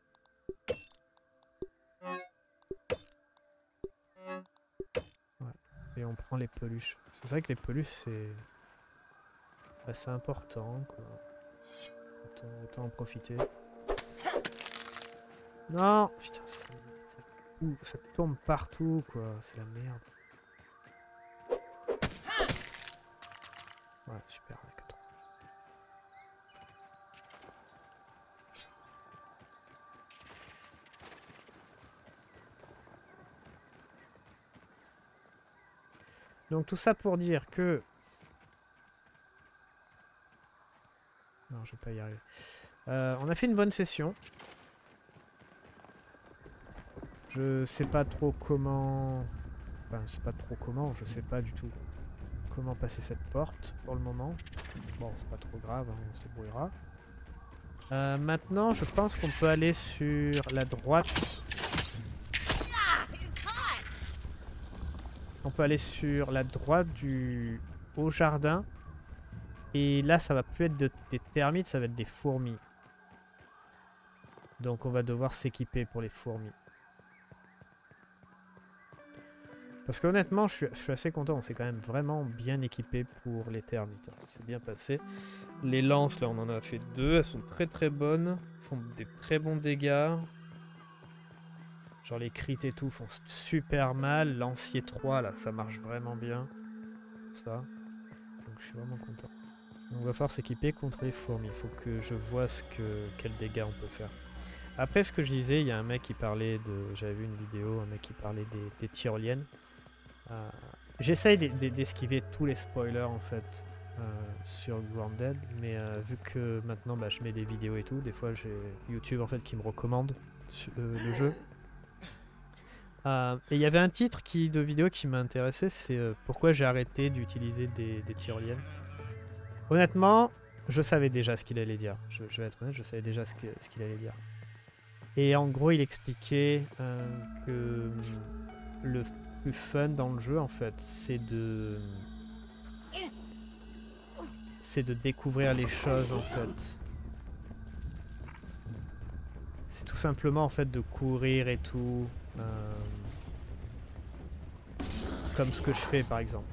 Ouais. Et on prend les peluches. C'est vrai que les peluches, c'est assez important, quoi. Autant en profiter. Non! Putain, ça tombe partout, quoi. C'est la merde. Ouais, super. Donc tout ça pour dire que... Non, je vais pas y arriver. On a fait une bonne session. Je sais pas trop comment... Enfin, c'est pas trop comment, je sais pas du tout comment passer cette porte pour le moment. Bon, c'est pas trop grave, hein, on se débrouillera. Maintenant, je pense qu'on peut aller sur la droite. On peut aller sur la droite du haut jardin. Et là, ça va plus être des termites, ça va être des fourmis. Donc on va devoir s'équiper pour les fourmis. Parce qu'honnêtement, je suis assez content. On s'est quand même vraiment bien équipé pour les termites. C'est bien passé. Les lances, là, on en a fait 2. Elles sont très très bonnes. Font des très bons dégâts. Genre les crits et tout font super mal. Lancier 3, là, ça marche vraiment bien. Ça. Donc je suis vraiment content. Donc, on va falloir s'équiper contre les fourmis. Il faut que je vois quels dégâts on peut faire. Après, ce que je disais, il y a un mec qui parlait de... J'avais vu une vidéo, un mec qui parlait des tyroliennes. J'essaye d'esquiver tous les spoilers, en fait, sur Grounded. Mais vu que maintenant, bah, je mets des vidéos et tout, des fois, j'ai YouTube, en fait, qui me recommande le jeu. Et il y avait un titre de vidéo qui m'a intéressé, c'est pourquoi j'ai arrêté d'utiliser des tyroliennes. Honnêtement, je savais déjà ce qu'il allait dire. Je vais être honnête, je savais déjà ce qu'il allait dire. Et en gros, il expliquait que le plus fun dans le jeu, en fait, c'est de découvrir les choses, en fait. C'est tout simplement, en fait, de courir et tout. Comme ce que je fais, par exemple.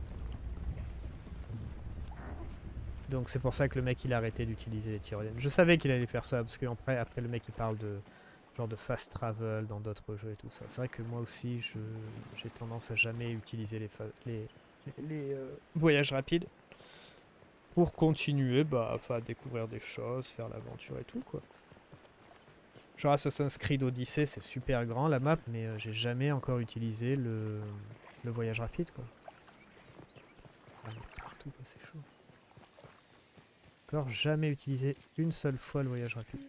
Donc c'est pour ça que le mec, il a arrêté d'utiliser les tyroliennes. Je savais qu'il allait faire ça, parce qu'après le mec, il parle de... genre de fast travel dans d'autres jeux et tout ça. C'est vrai que moi aussi, j'ai tendance à jamais utiliser les voyages rapides pour continuer à découvrir des choses, faire l'aventure et tout, quoi. Genre Assassin's Creed Odyssey, c'est super grand la map, mais j'ai jamais encore utilisé le voyage rapide, quoi. Ça va partout, quoi, c'est chaud. Encore jamais utilisé une seule fois le voyage rapide.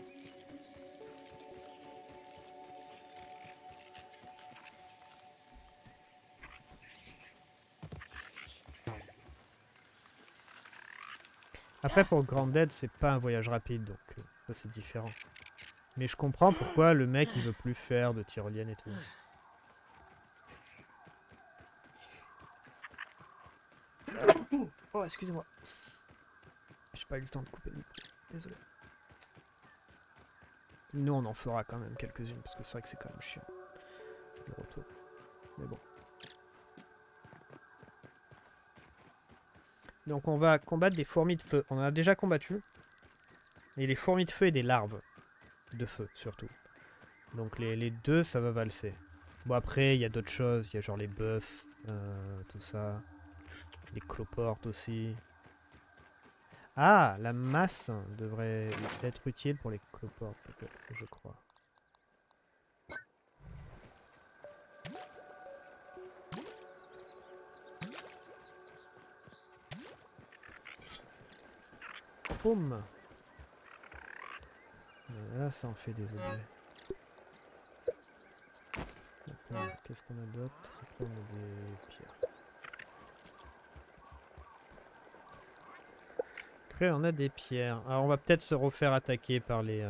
Après, pour Grounded, c'est pas un voyage rapide, donc ça c'est différent. Mais je comprends pourquoi le mec il veut plus faire de tyrolienne et tout. Oh, excusez-moi. J'ai pas eu le temps de couper le micro. Désolé. Nous, on en fera quand même quelques-unes, parce que c'est vrai que c'est quand même chiant. Le retour. Mais bon. Donc on va combattre des fourmis de feu. On en a déjà combattu. Et les fourmis de feu et des larves. De feu, surtout. Donc les deux, ça va valser. Bon après, il y a d'autres choses. Il y a genre les bœufs, tout ça. Les cloportes aussi. Ah, la masse devrait être utile pour les cloportes, peut-être, je crois. Boum. Là, ça en fait des objets. Qu'est-ce qu'on a d'autre? Après, on a des pierres. Après, on a des pierres. Alors, on va peut-être se refaire attaquer par les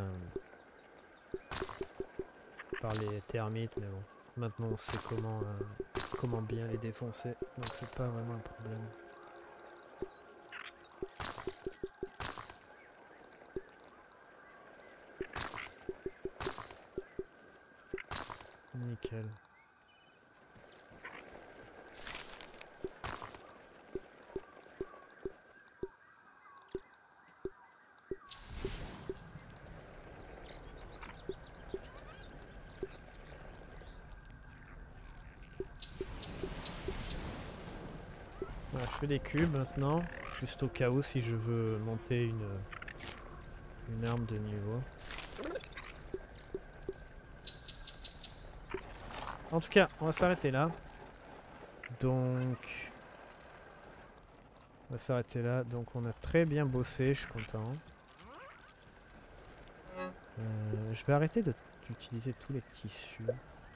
termites, mais bon. Maintenant, on sait comment bien les défoncer, donc c'est pas vraiment un problème. Nickel. Voilà, je fais des cubes maintenant, juste au cas où si je veux monter une arme de niveau. En tout cas, on va s'arrêter là. Donc... On va s'arrêter là. Donc on a très bien bossé, je suis content. Je vais arrêter d'utiliser tous les tissus.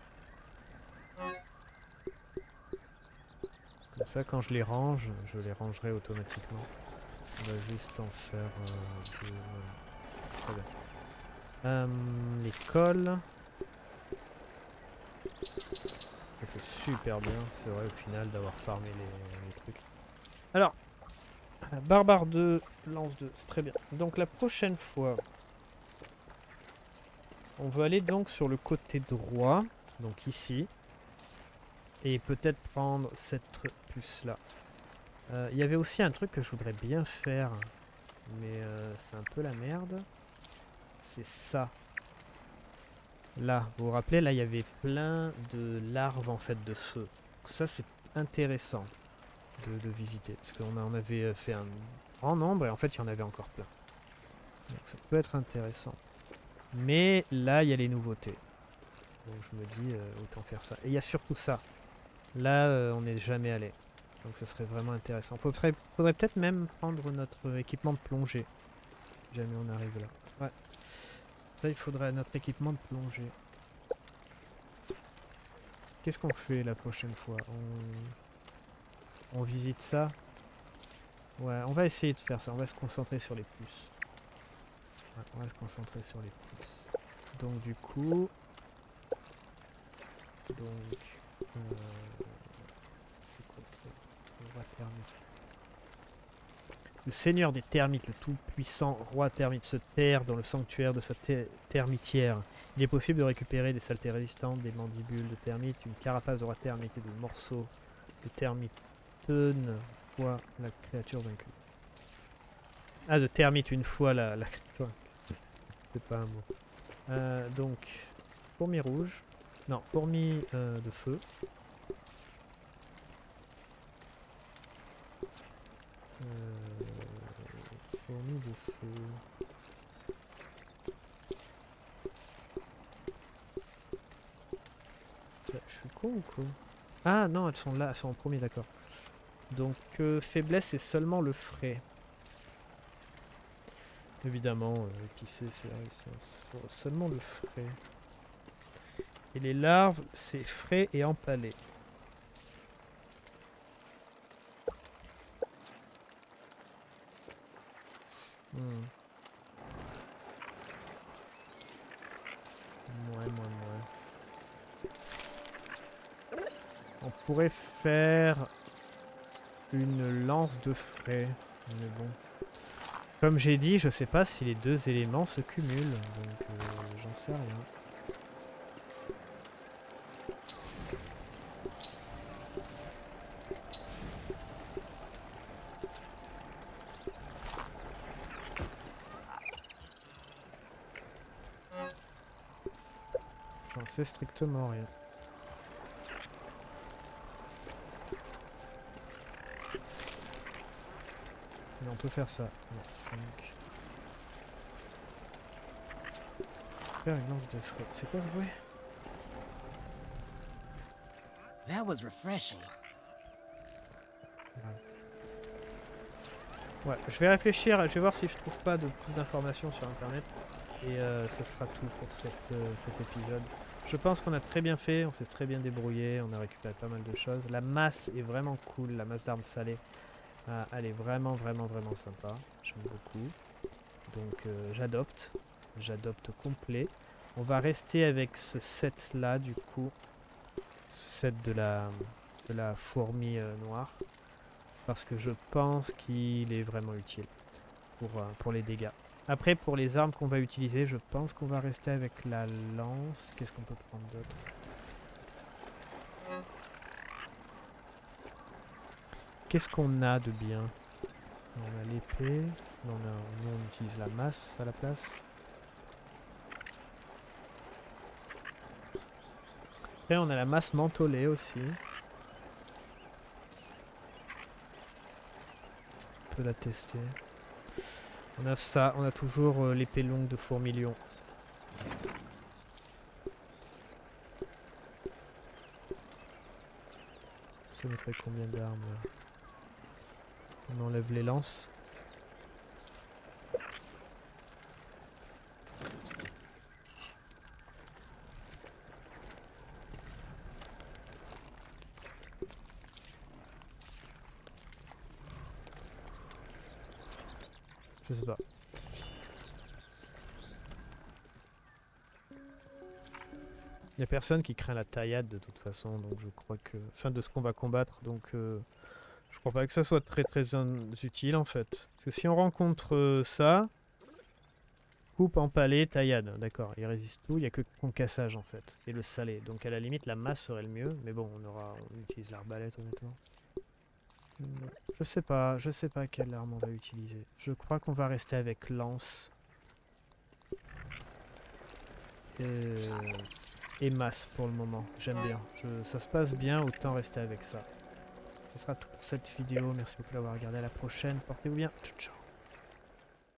Comme ça, quand je les range, je les rangerai automatiquement. On va juste en faire deux. Très bien. Les cols. Ça c'est super bien, c'est vrai au final d'avoir farmé les trucs. Alors, Barbare 2, Lance 2, c'est très bien. Donc la prochaine fois, on va aller donc sur le côté droit, donc ici. Et peut-être prendre cette puce là. Il y avait aussi un truc que je voudrais bien faire, mais c'est un peu la merde. C'est ça. Là, vous vous rappelez, là il y avait plein de larves en fait de feu. Donc ça c'est intéressant de visiter, parce qu'on en avait fait un grand nombre et en fait il y en avait encore plein. Donc ça peut être intéressant. Mais là il y a les nouveautés. Donc je me dis autant faire ça. Et il y a surtout ça. Là on n'est jamais allé. Donc ça serait vraiment intéressant. Faudrait peut-être même prendre notre équipement de plongée. Si jamais on arrive là. Ouais. Ça, il faudrait notre équipement de plongée. Qu'est-ce qu'on fait la prochaine fois? On visite ça? Ouais, on va essayer de faire ça. On va se concentrer sur les puces. Ouais, on va se concentrer sur les puces. Donc du coup... c'est quoi ça? Le roi termite. Le seigneur des termites, le tout-puissant roi termite, se terre dans le sanctuaire de sa termitière. Il est possible de récupérer des saletés résistantes, des mandibules de termites, une carapace de roi termite et des morceaux de termite une fois la créature vaincue. Ah, de termite une fois la créature. C'est pas un mot. Donc, fourmi rouge. Non, fourmi de feu. Fourmis de feu. Là, je suis con ou quoi? Ah non, elles sont là, elles sont en premier, d'accord. Donc faiblesse, c'est seulement le frais. Évidemment, épicé, c'est seulement le frais. Et les larves, c'est frais et empalé. On pourrait faire une lance de frais, mais bon. Comme j'ai dit, je sais pas si les deux éléments se cumulent, donc j'en sais rien. J'en sais strictement rien. peut faire ça. 5. Faire une lance de fruits. C'est quoi ce bruit? That was refreshing. Ouais, je vais réfléchir, je vais voir si je trouve pas de plus d'informations sur internet. Et ça sera tout pour cet épisode. Je pense qu'on a très bien fait, on s'est très bien débrouillé, on a récupéré pas mal de choses. La masse est vraiment cool, la masse d'armes salées. Elle est vraiment sympa, j'aime beaucoup. Donc j'adopte complet. On va rester avec ce set là du coup. Ce set de la fourmi noire. Parce que je pense qu'il est vraiment utile pour les dégâts. Après, pour les armes qu'on va utiliser, je pense qu'on va rester avec la lance. Qu'est-ce qu'on peut prendre d'autre? Qu'est-ce qu'on a de bien? On a l'épée. Nous, on utilise la masse à la place. Après, on a la masse mentholée aussi. On peut la tester. On a ça, on a toujours l'épée longue de Fourmilion. Ça nous ferait combien d'armes là? On enlève les lances. Je sais pas. Il n'y a personne qui craint la taillade de toute façon, donc je crois que... Enfin, de ce qu'on va combattre, donc... je crois pas que ça soit très utile en fait. Parce que si on rencontre ça... Coupe, empalé, taillade, d'accord, il résiste tout, il n'y a que concassage en fait. Et le salé, donc à la limite la masse serait le mieux, mais bon, on utilise l'arbalète honnêtement. Je sais pas quelle arme on va utiliser. Je crois qu'on va rester avec lance. Et masse pour le moment. J'aime bien. Ça se passe bien, autant rester avec ça. Ce sera tout pour cette vidéo. Merci beaucoup d'avoir regardé. À la prochaine. Portez-vous bien. Ciao, ciao.